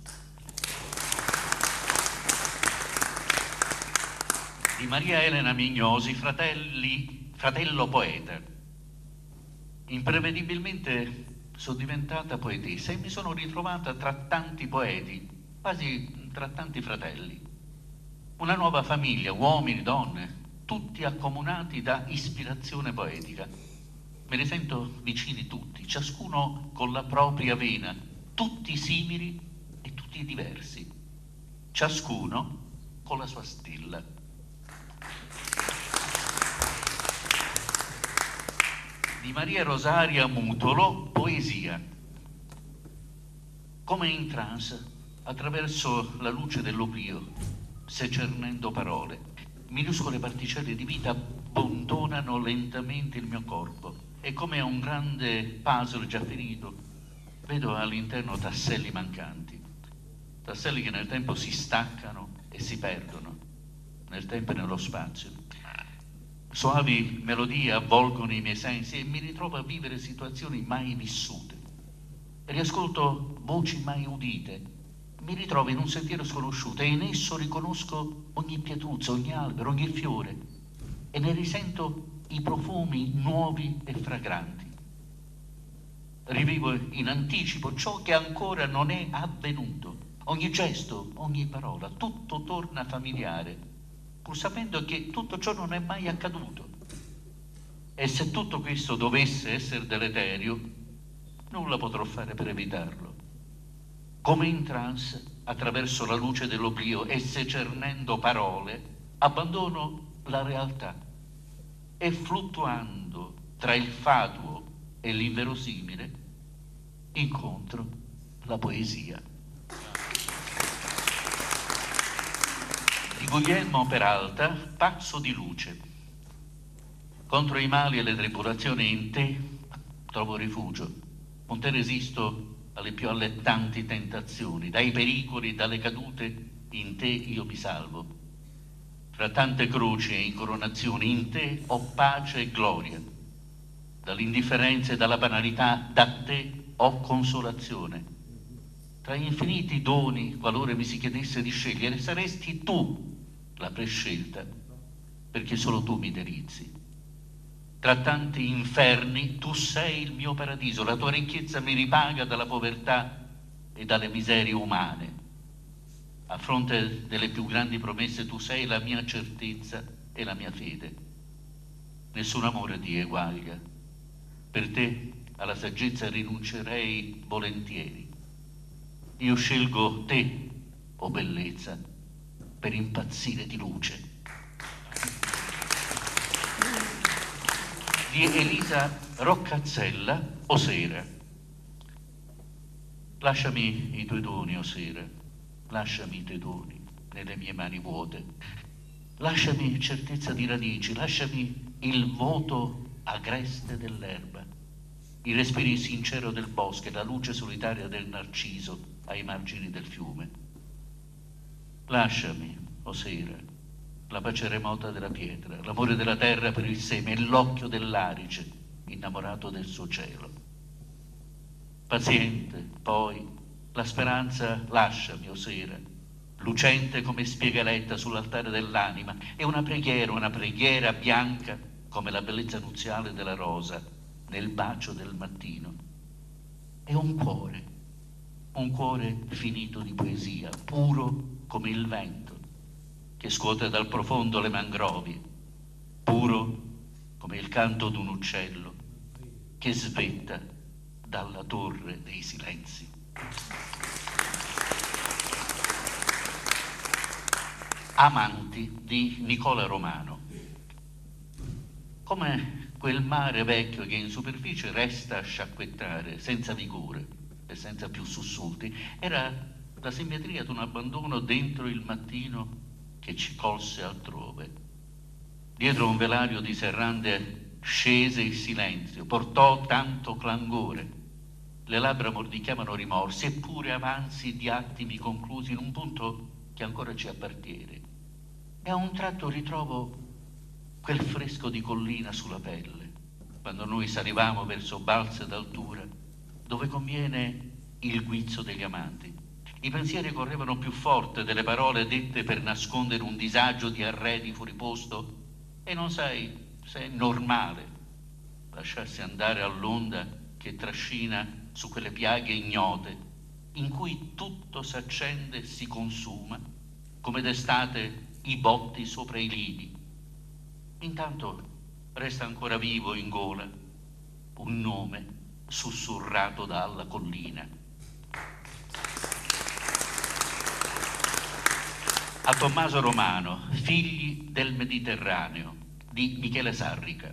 Di Maria Elena Mignosi, fratelli, fratello poeta. Imprevedibilmente sono diventata poetessa e mi sono ritrovata tra tanti poeti, quasi tra tanti fratelli. Una nuova famiglia, uomini, donne, tutti accomunati da ispirazione poetica. Me ne sento vicini tutti, ciascuno con la propria vena, tutti simili e tutti diversi, ciascuno con la sua stilla. Di Maria Rosaria Mutolo, poesia. Come in trance, attraverso la luce dell'oblio, secernendo parole, minuscole particelle di vita abbandonano lentamente il mio corpo e come un grande puzzle già finito vedo all'interno tasselli mancanti, tasselli che nel tempo si staccano e si perdono, nel tempo e nello spazio. Soavi melodie avvolgono i miei sensi e mi ritrovo a vivere situazioni mai vissute. Riascolto voci mai udite. Mi ritrovo in un sentiero sconosciuto e in esso riconosco ogni pietruzza, ogni albero, ogni fiore e ne risento i profumi nuovi e fragranti. Rivivo in anticipo ciò che ancora non è avvenuto. Ogni gesto, ogni parola, tutto torna familiare, pur sapendo che tutto ciò non è mai accaduto. E se tutto questo dovesse essere deleterio, nulla potrò fare per evitarlo. Come in trance, attraverso la luce dell'oblio e secernendo parole, abbandono la realtà e fluttuando tra il fatuo e l'inverosimile, incontro la poesia. Di Guglielmo Peralta, Pazzo di luce. Contro i mali e le tribolazioni in te trovo rifugio, con te resisto alle più allettanti tentazioni, dai pericoli e dalle cadute, in te io mi salvo. Fra tante croci e incoronazioni, in te ho pace e gloria. Dall'indifferenza e dalla banalità, da te ho consolazione. Tra infiniti doni, qualora mi si chiedesse di scegliere, saresti tu la prescelta, perché solo tu mi delizi. Tra tanti inferni tu sei il mio paradiso, la tua ricchezza mi ripaga dalla povertà e dalle miserie umane. A fronte delle più grandi promesse tu sei la mia certezza e la mia fede. Nessun amore ti eguaglia. Per te alla saggezza rinuncerei volentieri. Io scelgo te, o bellezza, per impazzire di luce. Di Elisa Roccazzella, O sera. Lasciami i tuoi doni, o sera, lasciami i tuoi doni nelle mie mani vuote, lasciami certezza di radici, lasciami il voto agreste dell'erba, i respiri sincero del bosco e la luce solitaria del narciso ai margini del fiume. Lasciami, o sera, la pace remota della pietra, l'amore della terra per il seme e l'occhio dell'arice innamorato del suo cielo. Paziente, poi, la speranza lasciami, o sera, lucente come spiegaletta sull'altare dell'anima, e una preghiera, una preghiera bianca come la bellezza nuziale della rosa nel bacio del mattino. E un cuore, un cuore finito di poesia, puro come il vento che scuote dal profondo le mangrovie, puro come il canto d'un uccello che svetta dalla torre dei silenzi. amanti di Nicola Romano. Come quel mare vecchio che in superficie resta a sciacquettare senza vigore e senza più sussulti, era la simmetria di un abbandono dentro il mattino che ci colse altrove. Dietro un velario di serrande scese il silenzio, portò tanto clangore. Le labbra mordicchiavano rimorsi, eppure avanzi di attimi conclusi in un punto che ancora ci appartiene. E a un tratto ritrovo quel fresco di collina sulla pelle, quando noi salivamo verso balze d'altura, dove conviene il guizzo degli amanti. I pensieri correvano più forte delle parole dette per nascondere un disagio di arredi fuori posto, e non sai se è normale lasciarsi andare all'onda che trascina su quelle piaghe ignote in cui tutto s'accende e si consuma, come d'estate i botti sopra i lidi. Intanto resta ancora vivo in gola un nome sussurrato dalla collina. A Tommaso Romano, Figli del Mediterraneo, di Michele Sarrica.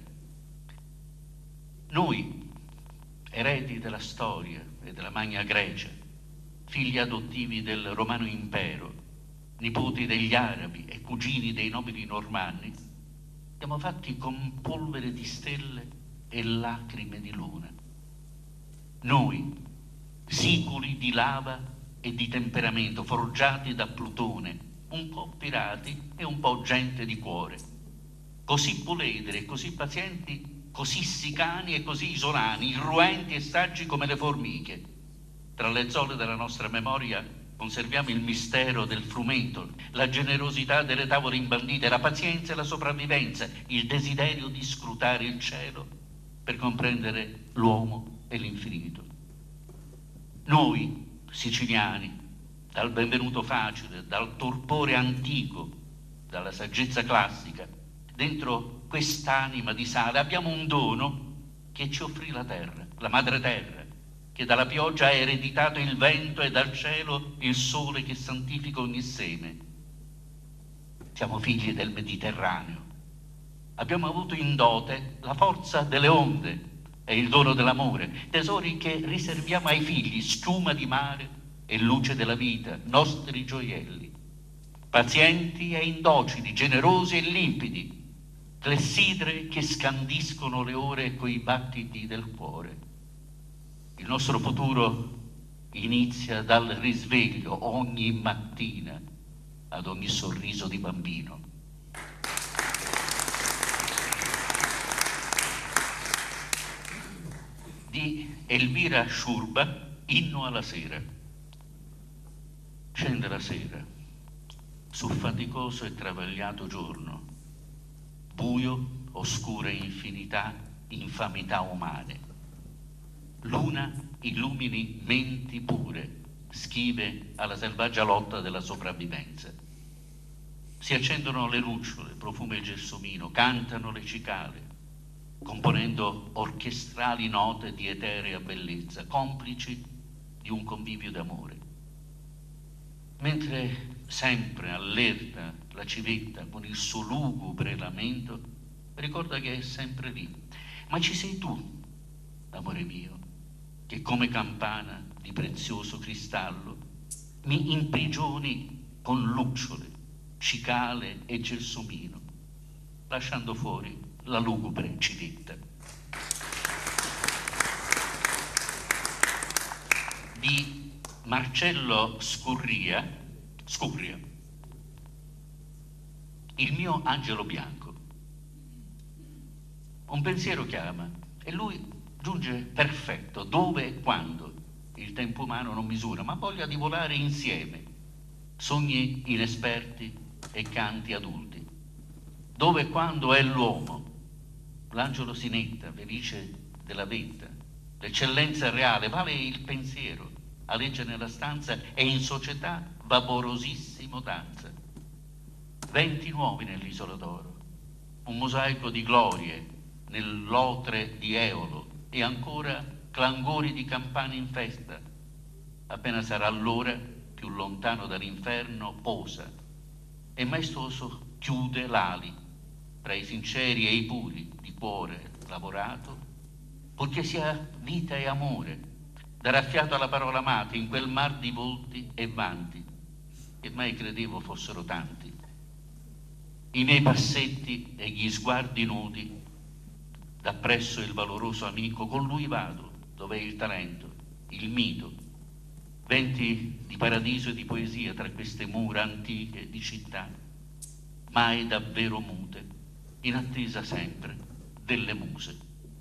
Noi, eredi della storia e della Magna Grecia, figli adottivi del Romano Impero, nipoti degli arabi e cugini dei nobili normanni, siamo fatti con polvere di stelle e lacrime di luna. Noi, siculi di lava e di temperamento, forgiati da Plutone, un po' pirati e un po' gente di cuore, così puledri, così pazienti, così sicani e così isolani, irruenti e saggi come le formiche. Tra le zolle della nostra memoria conserviamo il mistero del frumento, la generosità delle tavole imbandite, la pazienza e la sopravvivenza, il desiderio di scrutare il cielo per comprendere l'uomo e l'infinito. Noi, siciliani, dal benvenuto facile, dal torpore antico, dalla saggezza classica, dentro quest'anima di sale abbiamo un dono che ci offrì la terra, la madre terra, che dalla pioggia ha ereditato il vento e dal cielo il sole che santifica ogni seme. Siamo figli del Mediterraneo. Abbiamo avuto in dote la forza delle onde e il dono dell'amore, tesori che riserviamo ai figli, schiuma di mare e luce della vita, nostri gioielli. Pazienti e indocili, generosi e limpidi, clessidre che scandiscono le ore coi battiti del cuore. Il nostro futuro inizia dal risveglio ogni mattina, ad ogni sorriso di bambino. Di Elvira Sciurba, Inno alla sera. Scende la sera, sul faticoso e travagliato giorno, buio, oscure infinità, infamità umane. Luna illumini menti pure, schive alla selvaggia lotta della sopravvivenza. Si accendono le lucciole, profuma il gelsomino, cantano le cicale, componendo orchestrali note di eterea bellezza, complici di un convivio d'amore. Mentre sempre allerta la civetta con il suo lugubre lamento, ricorda che è sempre lì. Ma ci sei tu, amore mio, che come campana di prezioso cristallo mi imprigioni con lucciole, cicale e gelsomino, lasciando fuori la lugubre civetta. Di Marcello Scurria, Scurria, Il mio angelo bianco. Un pensiero chiama e lui giunge perfetto, dove e quando il tempo umano non misura, ma voglia di volare insieme, sogni inesperti e canti adulti. Dove e quando è l'uomo, l'angelo sinetta, felice della vetta, l'eccellenza reale, vale il pensiero, aleggia nella stanza e in società vaporosissimo danza. Venti nuovi nell'isola d'oro, un mosaico di glorie nell'otre di Eolo e ancora clangori di campane in festa. Appena sarà l'ora, più lontano dall'inferno, posa e maestoso chiude l'ali tra i sinceri e i puri di cuore lavorato, purché sia vita e amore, darà fiato alla parola amata in quel mar di volti e vanti che mai credevo fossero tanti. I miei passetti e gli sguardi nudi, dappresso il valoroso amico, con lui vado, dov'è il talento, il mito, venti di paradiso e di poesia tra queste mura antiche di città, mai davvero mute, in attesa sempre delle muse.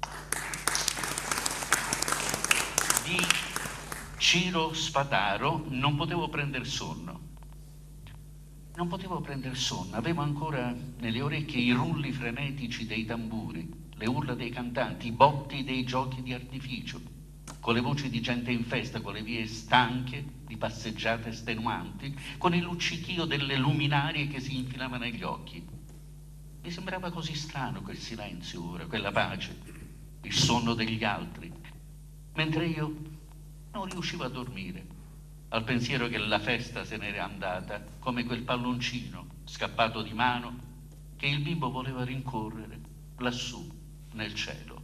Di Ciro Sfataro non potevo prendere sonno. Non potevo prendere sonno, avevo ancora nelle orecchie i rulli frenetici dei tamburi, le urla dei cantanti, i botti dei giochi di artificio, con le voci di gente in festa, con le vie stanche di passeggiate estenuanti, con il luccichio delle luminarie che si infilava negli occhi. Mi sembrava così strano quel silenzio ora, quella pace, il sonno degli altri, mentre io non riuscivo a dormire, al pensiero che la festa se n'era andata come quel palloncino scappato di mano che il bimbo voleva rincorrere lassù nel cielo.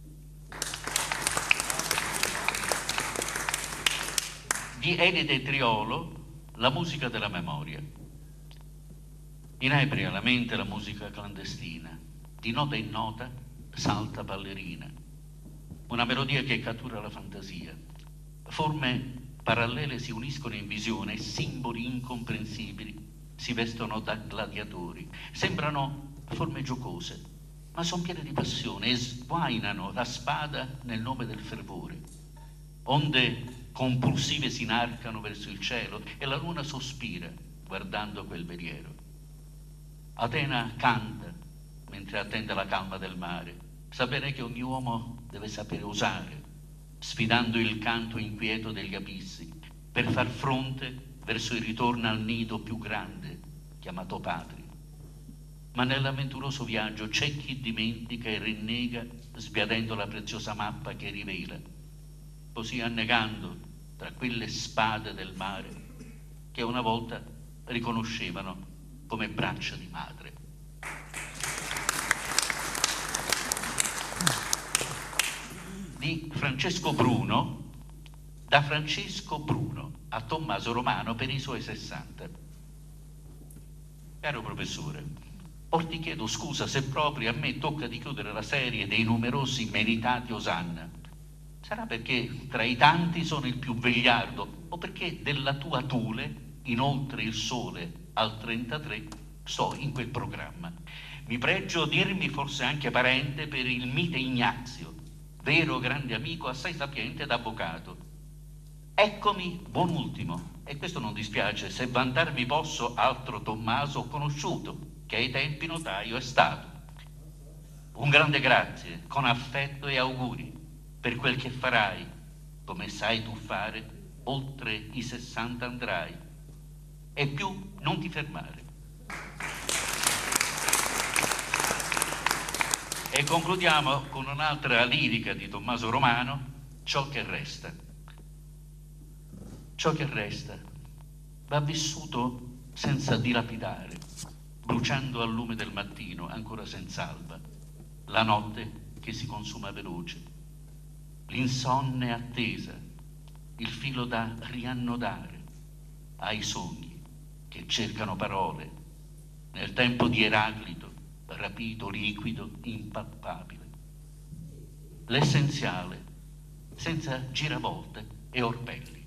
Di Elide Triolo, La musica della memoria. Inebria la mente la musica clandestina, di nota in nota salta ballerina, una melodia che cattura la fantasia. Forme parallele si uniscono in visione, simboli incomprensibili si vestono da gladiatori, sembrano forme giocose, ma sono piene di passione e sguainano la spada nel nome del fervore. Onde compulsive si inarcano verso il cielo e la luna sospira guardando quel veliero. Atena canta mentre attende la calma del mare, sapere che ogni uomo deve sapere osare, sfidando il canto inquieto degli abissi, per far fronte verso il ritorno al nido più grande, chiamato patria. Ma nell'avventuroso viaggio c'è chi dimentica e rinnega, sbiadendo la preziosa mappa che rivela, così annegando tra quelle spade del mare che una volta riconoscevano come braccia di madre. Di Francesco Bruno, da Francesco Bruno a Tommaso Romano per i suoi sessanta. Caro professore, or ti chiedo scusa se proprio a me tocca di chiudere la serie dei numerosi meritati osanna. Sarà perché tra i tanti sono il più vegliardo o perché della tua Thule, inoltre il sole al trentatré, sto in quel programma. Mi pregio dirmi forse anche parente per il mite Ignazio, vero grande amico, assai sapiente ed avvocato. Eccomi buon ultimo, e questo non dispiace se vantarmi posso altro Tommaso conosciuto, che ai tempi notaio è stato. Un grande grazie, con affetto e auguri, per quel che farai, come sai tu fare, oltre i sessanta andrai, e più non ti fermare. E concludiamo con un'altra lirica di Tommaso Romano, Ciò che resta. Ciò che resta va vissuto senza dilapidare, bruciando al lume del mattino ancora senz'alba, la notte che si consuma veloce, l'insonne attesa, il filo da riannodare ai sogni che cercano parole nel tempo di Eraclito, rapito, liquido, impalpabile. L'essenziale, senza giravolte e orpelli.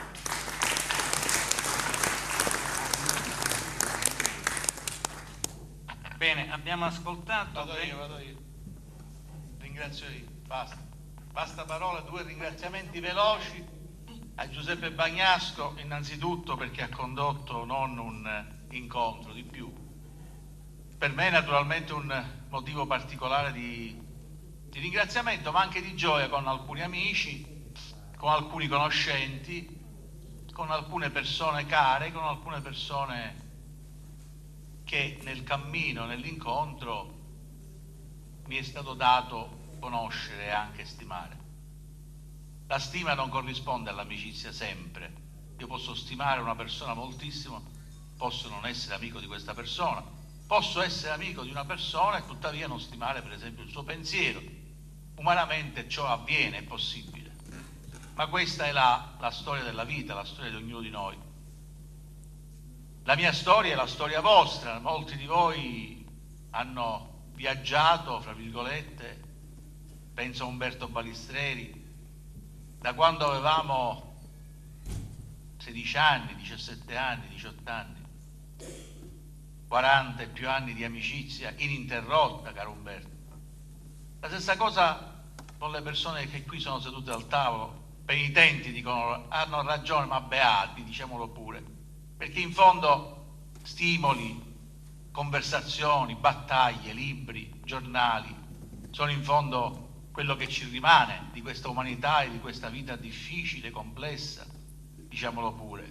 Bene, abbiamo ascoltato. Vado io, vado io. Ringrazio io, basta. Basta parole, due ringraziamenti veloci a Giuseppe Bagnasco, innanzitutto perché ha condotto non un incontro di più. Per me naturalmente un motivo particolare di, di ringraziamento, ma anche di gioia con alcuni amici, con alcuni conoscenti, con alcune persone care, con alcune persone che nel cammino, nell'incontro, mi è stato dato conoscere e anche stimare. La stima non corrisponde all'amicizia sempre. Io posso stimare una persona moltissimo posso non essere amico di questa persona, posso essere amico di una persona e tuttavia non stimare per esempio il suo pensiero. Umanamente ciò avviene, è possibile, ma questa è la, la storia della vita, la storia di ognuno di noi. La mia storia è la storia vostra, molti di voi hanno viaggiato, fra virgolette, penso a Umberto Balistreri, da quando avevamo sedici anni, diciassette anni, diciotto anni, quaranta e più anni di amicizia ininterrotta, caro Umberto. La stessa cosa con le persone che qui sono sedute al tavolo, penitenti, dicono, hanno ragione, ma beati, diciamolo pure, perché in fondo stimoli, conversazioni, battaglie, libri, giornali, sono in fondo quello che ci rimane di questa umanità e di questa vita difficile, complessa, diciamolo pure,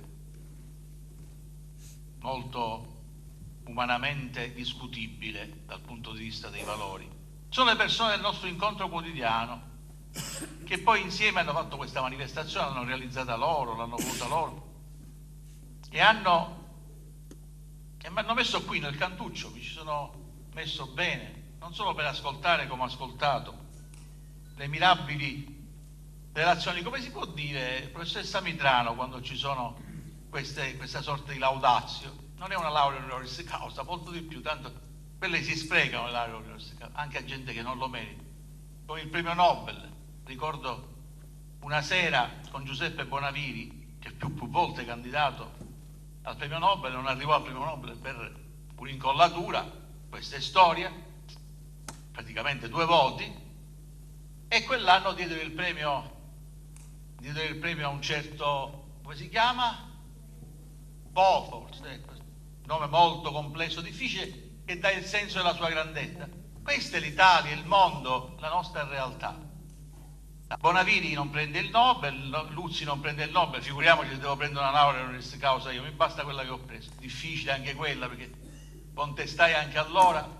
molto umanamente discutibile dal punto di vista dei valori. Sono le persone del nostro incontro quotidiano che poi insieme hanno fatto questa manifestazione, l'hanno realizzata loro, l'hanno voluta loro e hanno e mi hanno messo qui nel cantuccio, mi ci sono messo bene, non solo per ascoltare come ho ascoltato le mirabili relazioni, come si può dire, professoressa Mitrano, quando ci sono queste, questa sorta di laudazio, non è una laurea honoris causa, molto di più, tanto quelle si sprecano le lauree honoris causa, anche a gente che non lo merita. Con il premio Nobel, ricordo una sera con Giuseppe Bonaviri, che più, più volte candidato al premio Nobel, non arrivò al premio Nobel per un'incollatura, questa è storia, praticamente due voti, e quell'anno diedero il premio, diedero il premio a un certo, come si chiama? Bofors, ecco, nome molto complesso, difficile, che dà il senso della sua grandezza. Questa è l'Italia, il mondo, la nostra realtà. Bonaviri non prende il Nobel, Luzzi non prende il Nobel, figuriamoci se devo prendere una laurea honoris causa io, mi basta quella che ho preso. Difficile anche quella, perché contestai anche allora.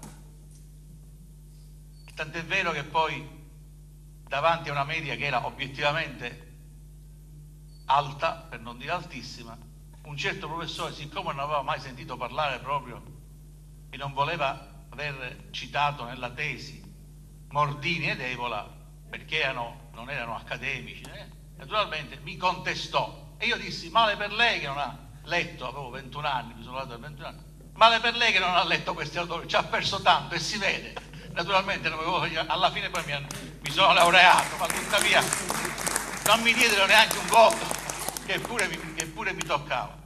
Tant'è vero che poi davanti a una media che era obiettivamente alta, per non dire altissima, un certo professore, siccome non aveva mai sentito parlare proprio e non voleva aver citato nella tesi Mordini ed Evola, perché erano, non erano accademici, eh? Naturalmente mi contestò e io dissi: male per lei che non ha letto, avevo ventuno anni, mi sono laureato a ventuno anni, male per lei che non ha letto questi autori, ci ha perso tanto e si vede. Naturalmente non avevo, alla fine poi mi, mi sono laureato, ma tuttavia non mi diedero neanche un voto che pure, mi, che pure mi toccava.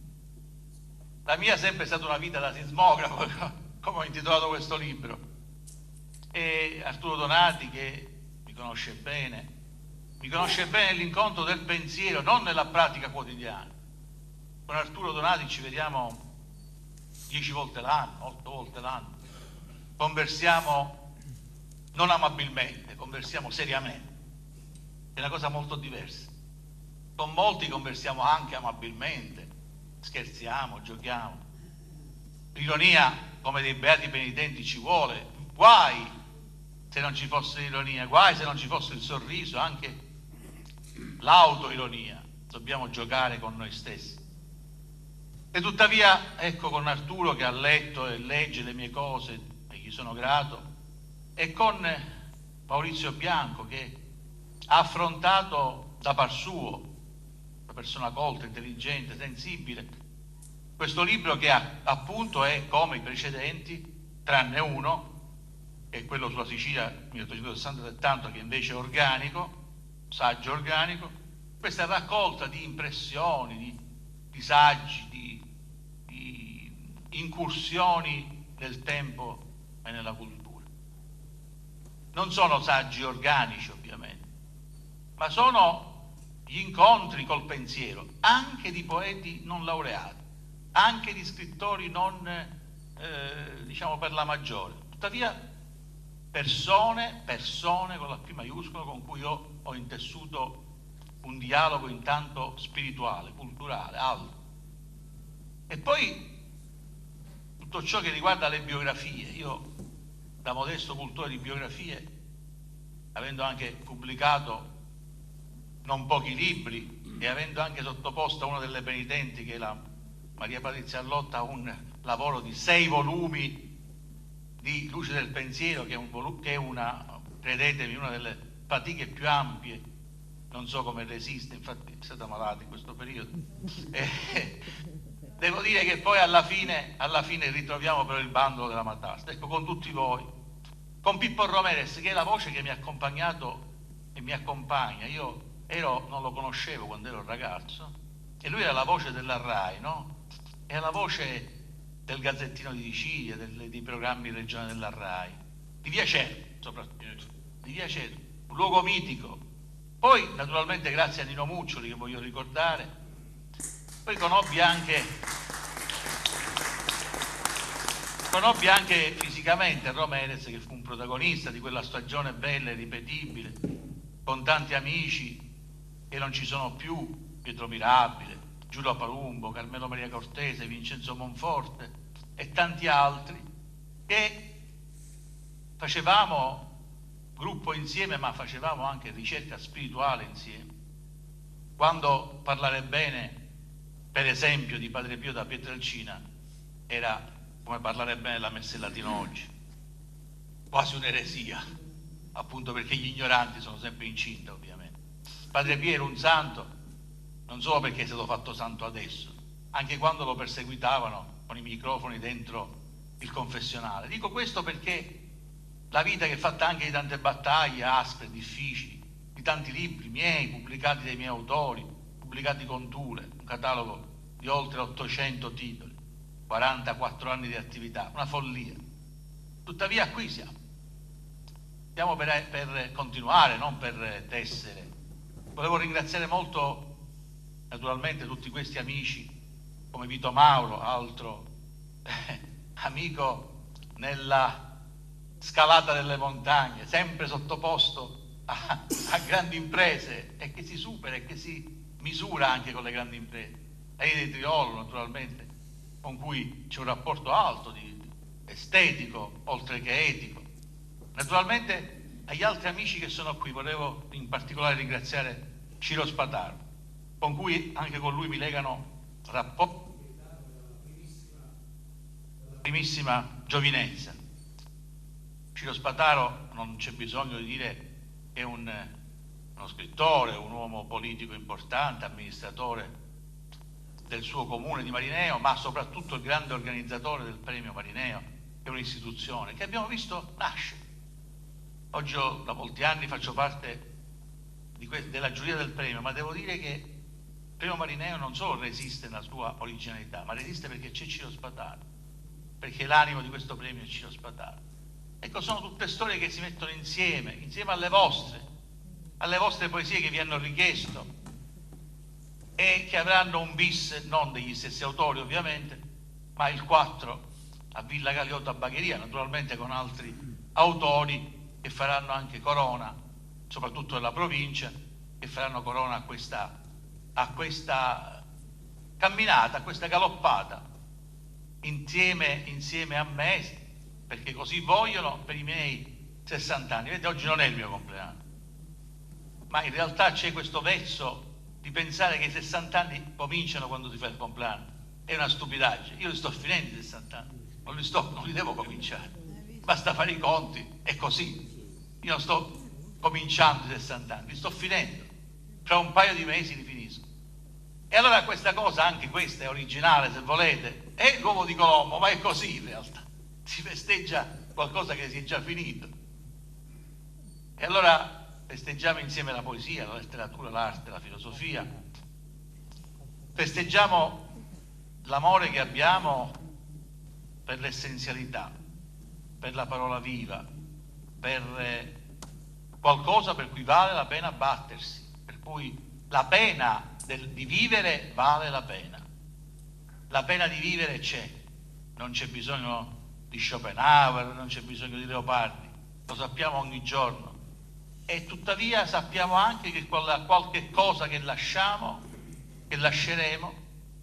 La mia è sempre stata una vita da sismografo, come ho intitolato questo libro. E Arturo Donati, che mi conosce bene, mi conosce bene nell'incontro del pensiero, non nella pratica quotidiana. Con Arturo Donati ci vediamo dieci volte l'anno, otto volte l'anno. Conversiamo non amabilmente, conversiamo seriamente. È una cosa molto diversa. Con molti conversiamo anche amabilmente, scherziamo, giochiamo. L'ironia, come dei beati penitenti, ci vuole. Guai se non ci fosse l'ironia, guai se non ci fosse il sorriso, anche l'autoironia. Dobbiamo giocare con noi stessi. E tuttavia, ecco, con Arturo che ha letto e legge le mie cose, e gli sono grato, e con Maurizio Bianco che ha affrontato da par suo, una persona colta, intelligente, sensibile, questo libro che ha, appunto è come i precedenti, tranne uno, che è quello sulla Sicilia milleottocentosessanta, che invece è organico, saggio organico, questa raccolta di impressioni, di, di saggi, di, di incursioni nel tempo e nella cultura. Non sono saggi organici ovviamente, ma sono gli incontri col pensiero, anche di poeti non laureati, anche di scrittori non, eh, diciamo, per la maggiore. Tuttavia persone, persone con la P maiuscola, con cui io ho intessuto un dialogo intanto spirituale, culturale, alto. E poi tutto ciò che riguarda le biografie. Io, da modesto cultore di biografie, avendo anche pubblicato non pochi libri e avendo anche sottoposto a una delle penitenti, che è la Maria Patrizia Allotta ha un lavoro di sei volumi di Luce del pensiero, che è, un che è una, credetemi, una delle fatiche più ampie. Non so come resiste, infatti è stata malata in questo periodo. E, devo dire che poi alla fine, alla fine ritroviamo però il bandolo della matassa. Ecco, con tutti voi, con Pippo Romeres, che è la voce che mi ha accompagnato e mi accompagna. Io ero, non lo conoscevo quando ero ragazzo, e lui era la voce della RAI, no? È la voce del Gazzettino di Sicilia, del, dei programmi regionali della RAI, di Via Cerro, soprattutto, di Via Cerro, un luogo mitico. Poi, naturalmente, grazie a Nino Muccioli, che voglio ricordare, poi conobbi anche, conobbi anche fisicamente Romeres, che fu un protagonista di quella stagione bella e ripetibile, con tanti amici che non ci sono più, Pietro Mirabile, Giulio Palumbo, Carmelo Maria Cortese, Vincenzo Monforte e tanti altri, che facevamo gruppo insieme, ma facevamo anche ricerca spirituale insieme. Quando parlare bene, per esempio, di Padre Pio da Pietrelcina era come parlare bene della messa in latino oggi, quasi un'eresia, appunto perché gli ignoranti sono sempre incinta, ovviamente. Padre Pio era un santo, non solo perché è stato fatto santo adesso, anche quando lo perseguitavano con i microfoni dentro il confessionale. Dico questo perché la vita, che è fatta anche di tante battaglie aspre, difficili, di tanti libri miei, pubblicati dai miei autori, pubblicati con Ture, un catalogo di oltre ottocento titoli, quarantaquattro anni di attività, una follia. Tuttavia qui siamo. Siamo per, per continuare, non per tessere. Volevo ringraziare molto, naturalmente, tutti questi amici, come Vito Mauro, altro eh, amico nella scalata delle montagne, sempre sottoposto a, a grandi imprese, e che si supera e che si misura anche con le grandi imprese. Lei di Triolo, naturalmente, con cui c'è un rapporto alto, di, estetico, oltre che etico. Naturalmente agli altri amici che sono qui volevo in particolare ringraziare Ciro Spataro, con cui anche con lui mi legano rapporti primissima giovinezza. Ciro Spataro, non c'è bisogno di dire che è un, uno scrittore, un uomo politico importante, amministratore del suo comune di Marineo, ma soprattutto il grande organizzatore del premio Marineo, che è un'istituzione che abbiamo visto nascere. Oggi io, da molti anni, faccio parte di della giuria del premio, ma devo dire che il premio Marineo non solo resiste nella sua originalità, ma resiste perché c'è Ciro Spataro, perché l'animo di questo premio è Ciro Spataro. Ecco, sono tutte storie che si mettono insieme, insieme alle vostre, alle vostre poesie che vi hanno richiesto e che avranno un bis, non degli stessi autori ovviamente, ma il quattro a Villa Galeotto a Bagheria, naturalmente con altri autori che faranno anche corona, soprattutto nella provincia, che faranno corona a questa, a questa camminata, a questa galoppata, insieme, insieme a me, perché così vogliono, per i miei sessanta anni. Vedete, oggi non è il mio compleanno, ma in realtà c'è questo vezzo di pensare che i sessanta anni cominciano quando si fa il compleanno. È una stupidaggine. Io li sto finendo i sessanta anni, non li, sto, non li devo cominciare, basta fare i conti, è così. Io non sto cominciando i sessanta anni, li sto finendo, fra un paio di mesi li finisco. E allora questa cosa, anche questa è originale se volete, è l'uovo di Colombo, ma è così in realtà. Si festeggia qualcosa che si è già finito. E allora festeggiamo insieme la poesia, la letteratura, l'arte, la filosofia. Festeggiamo l'amore che abbiamo per l'essenzialità, per la parola viva, per qualcosa per cui vale la pena battersi, per cui la pena del, di vivere vale la pena. La pena di vivere c'è, non c'è bisogno di Schopenhauer, non c'è bisogno di Leopardi, lo sappiamo ogni giorno, e tuttavia sappiamo anche che qualche cosa che lasciamo, che lasceremo,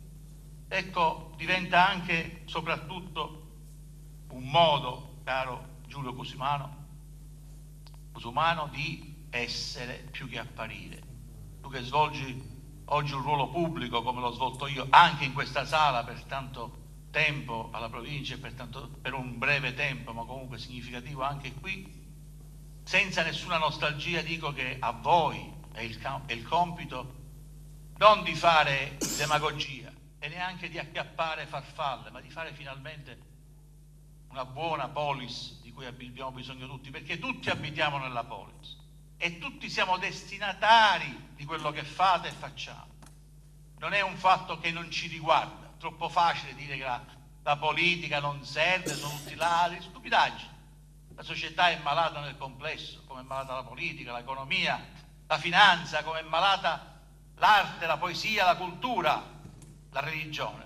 ecco, diventa anche soprattutto un modo, caro Giulio Cusumano, Cusumano, di essere più che apparire. Tu che svolgi oggi un ruolo pubblico come l'ho svolto io anche in questa sala per tanto tempo alla provincia e per, tanto, per un breve tempo, ma comunque significativo anche qui, senza nessuna nostalgia dico che a voi è il, è il compito non di fare demagogia e neanche di acchiappare farfalle, ma di fare finalmente una buona polis di cui abbiamo bisogno tutti, perché tutti abitiamo nella polis e tutti siamo destinatari di quello che fate e facciamo. Non è un fatto che non ci riguarda. Troppo facile dire che la, la politica non serve, sono tutti là, stupidaggini. La società è malata nel complesso, come è malata la politica, l'economia, la finanza, come è malata l'arte, la poesia, la cultura, la religione.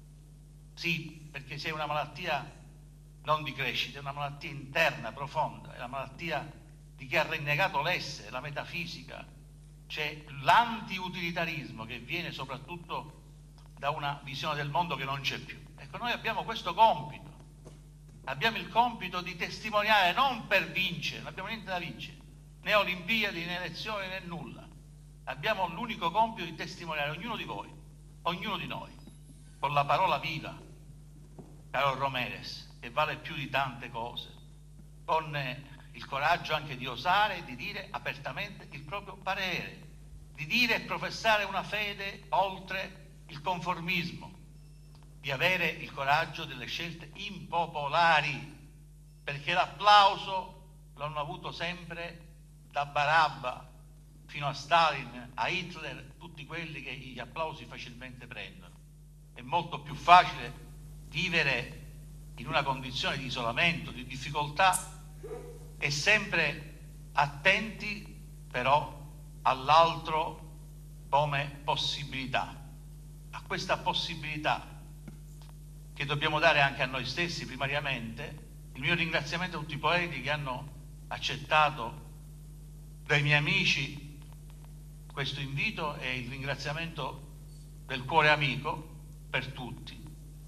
Sì, perché se è una malattia non di crescita, è una malattia interna, profonda, è la malattia di chi ha rinnegato l'essere, la metafisica. C'è l'anti-utilitarismo che viene soprattutto da una visione del mondo che non c'è più. Ecco, noi abbiamo questo compito, abbiamo il compito di testimoniare non per vincere, non abbiamo niente da vincere, né Olimpiadi, né elezioni, né nulla. Abbiamo l'unico compito di testimoniare ognuno di voi, ognuno di noi, con la parola viva, caro Romeres, che vale più di tante cose, con il coraggio anche di osare e di dire apertamente il proprio parere, di dire e professare una fede oltre il conformismo, di avere il coraggio delle scelte impopolari, perché l'applauso l'hanno avuto sempre da Barabba fino a Stalin, a Hitler, tutti quelli che gli applausi facilmente prendono. È molto più facile vivere in una condizione di isolamento, di difficoltà e sempre attenti però all'altro come possibilità. A questa possibilità che dobbiamo dare anche a noi stessi primariamente, il mio ringraziamento a tutti i poeti che hanno accettato dai miei amici questo invito e il ringraziamento del cuore amico per tutti.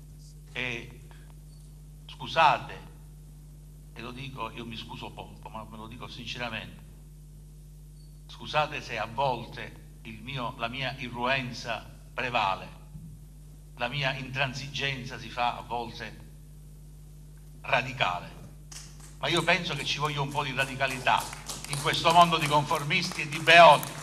E scusate, e lo dico, io mi scuso poco, ma me lo dico sinceramente, scusate se a volte il mio, la mia irruenza prevale, la mia intransigenza si fa a volte radicale, ma io penso che ci voglia un po' di radicalità in questo mondo di conformisti e di beoti.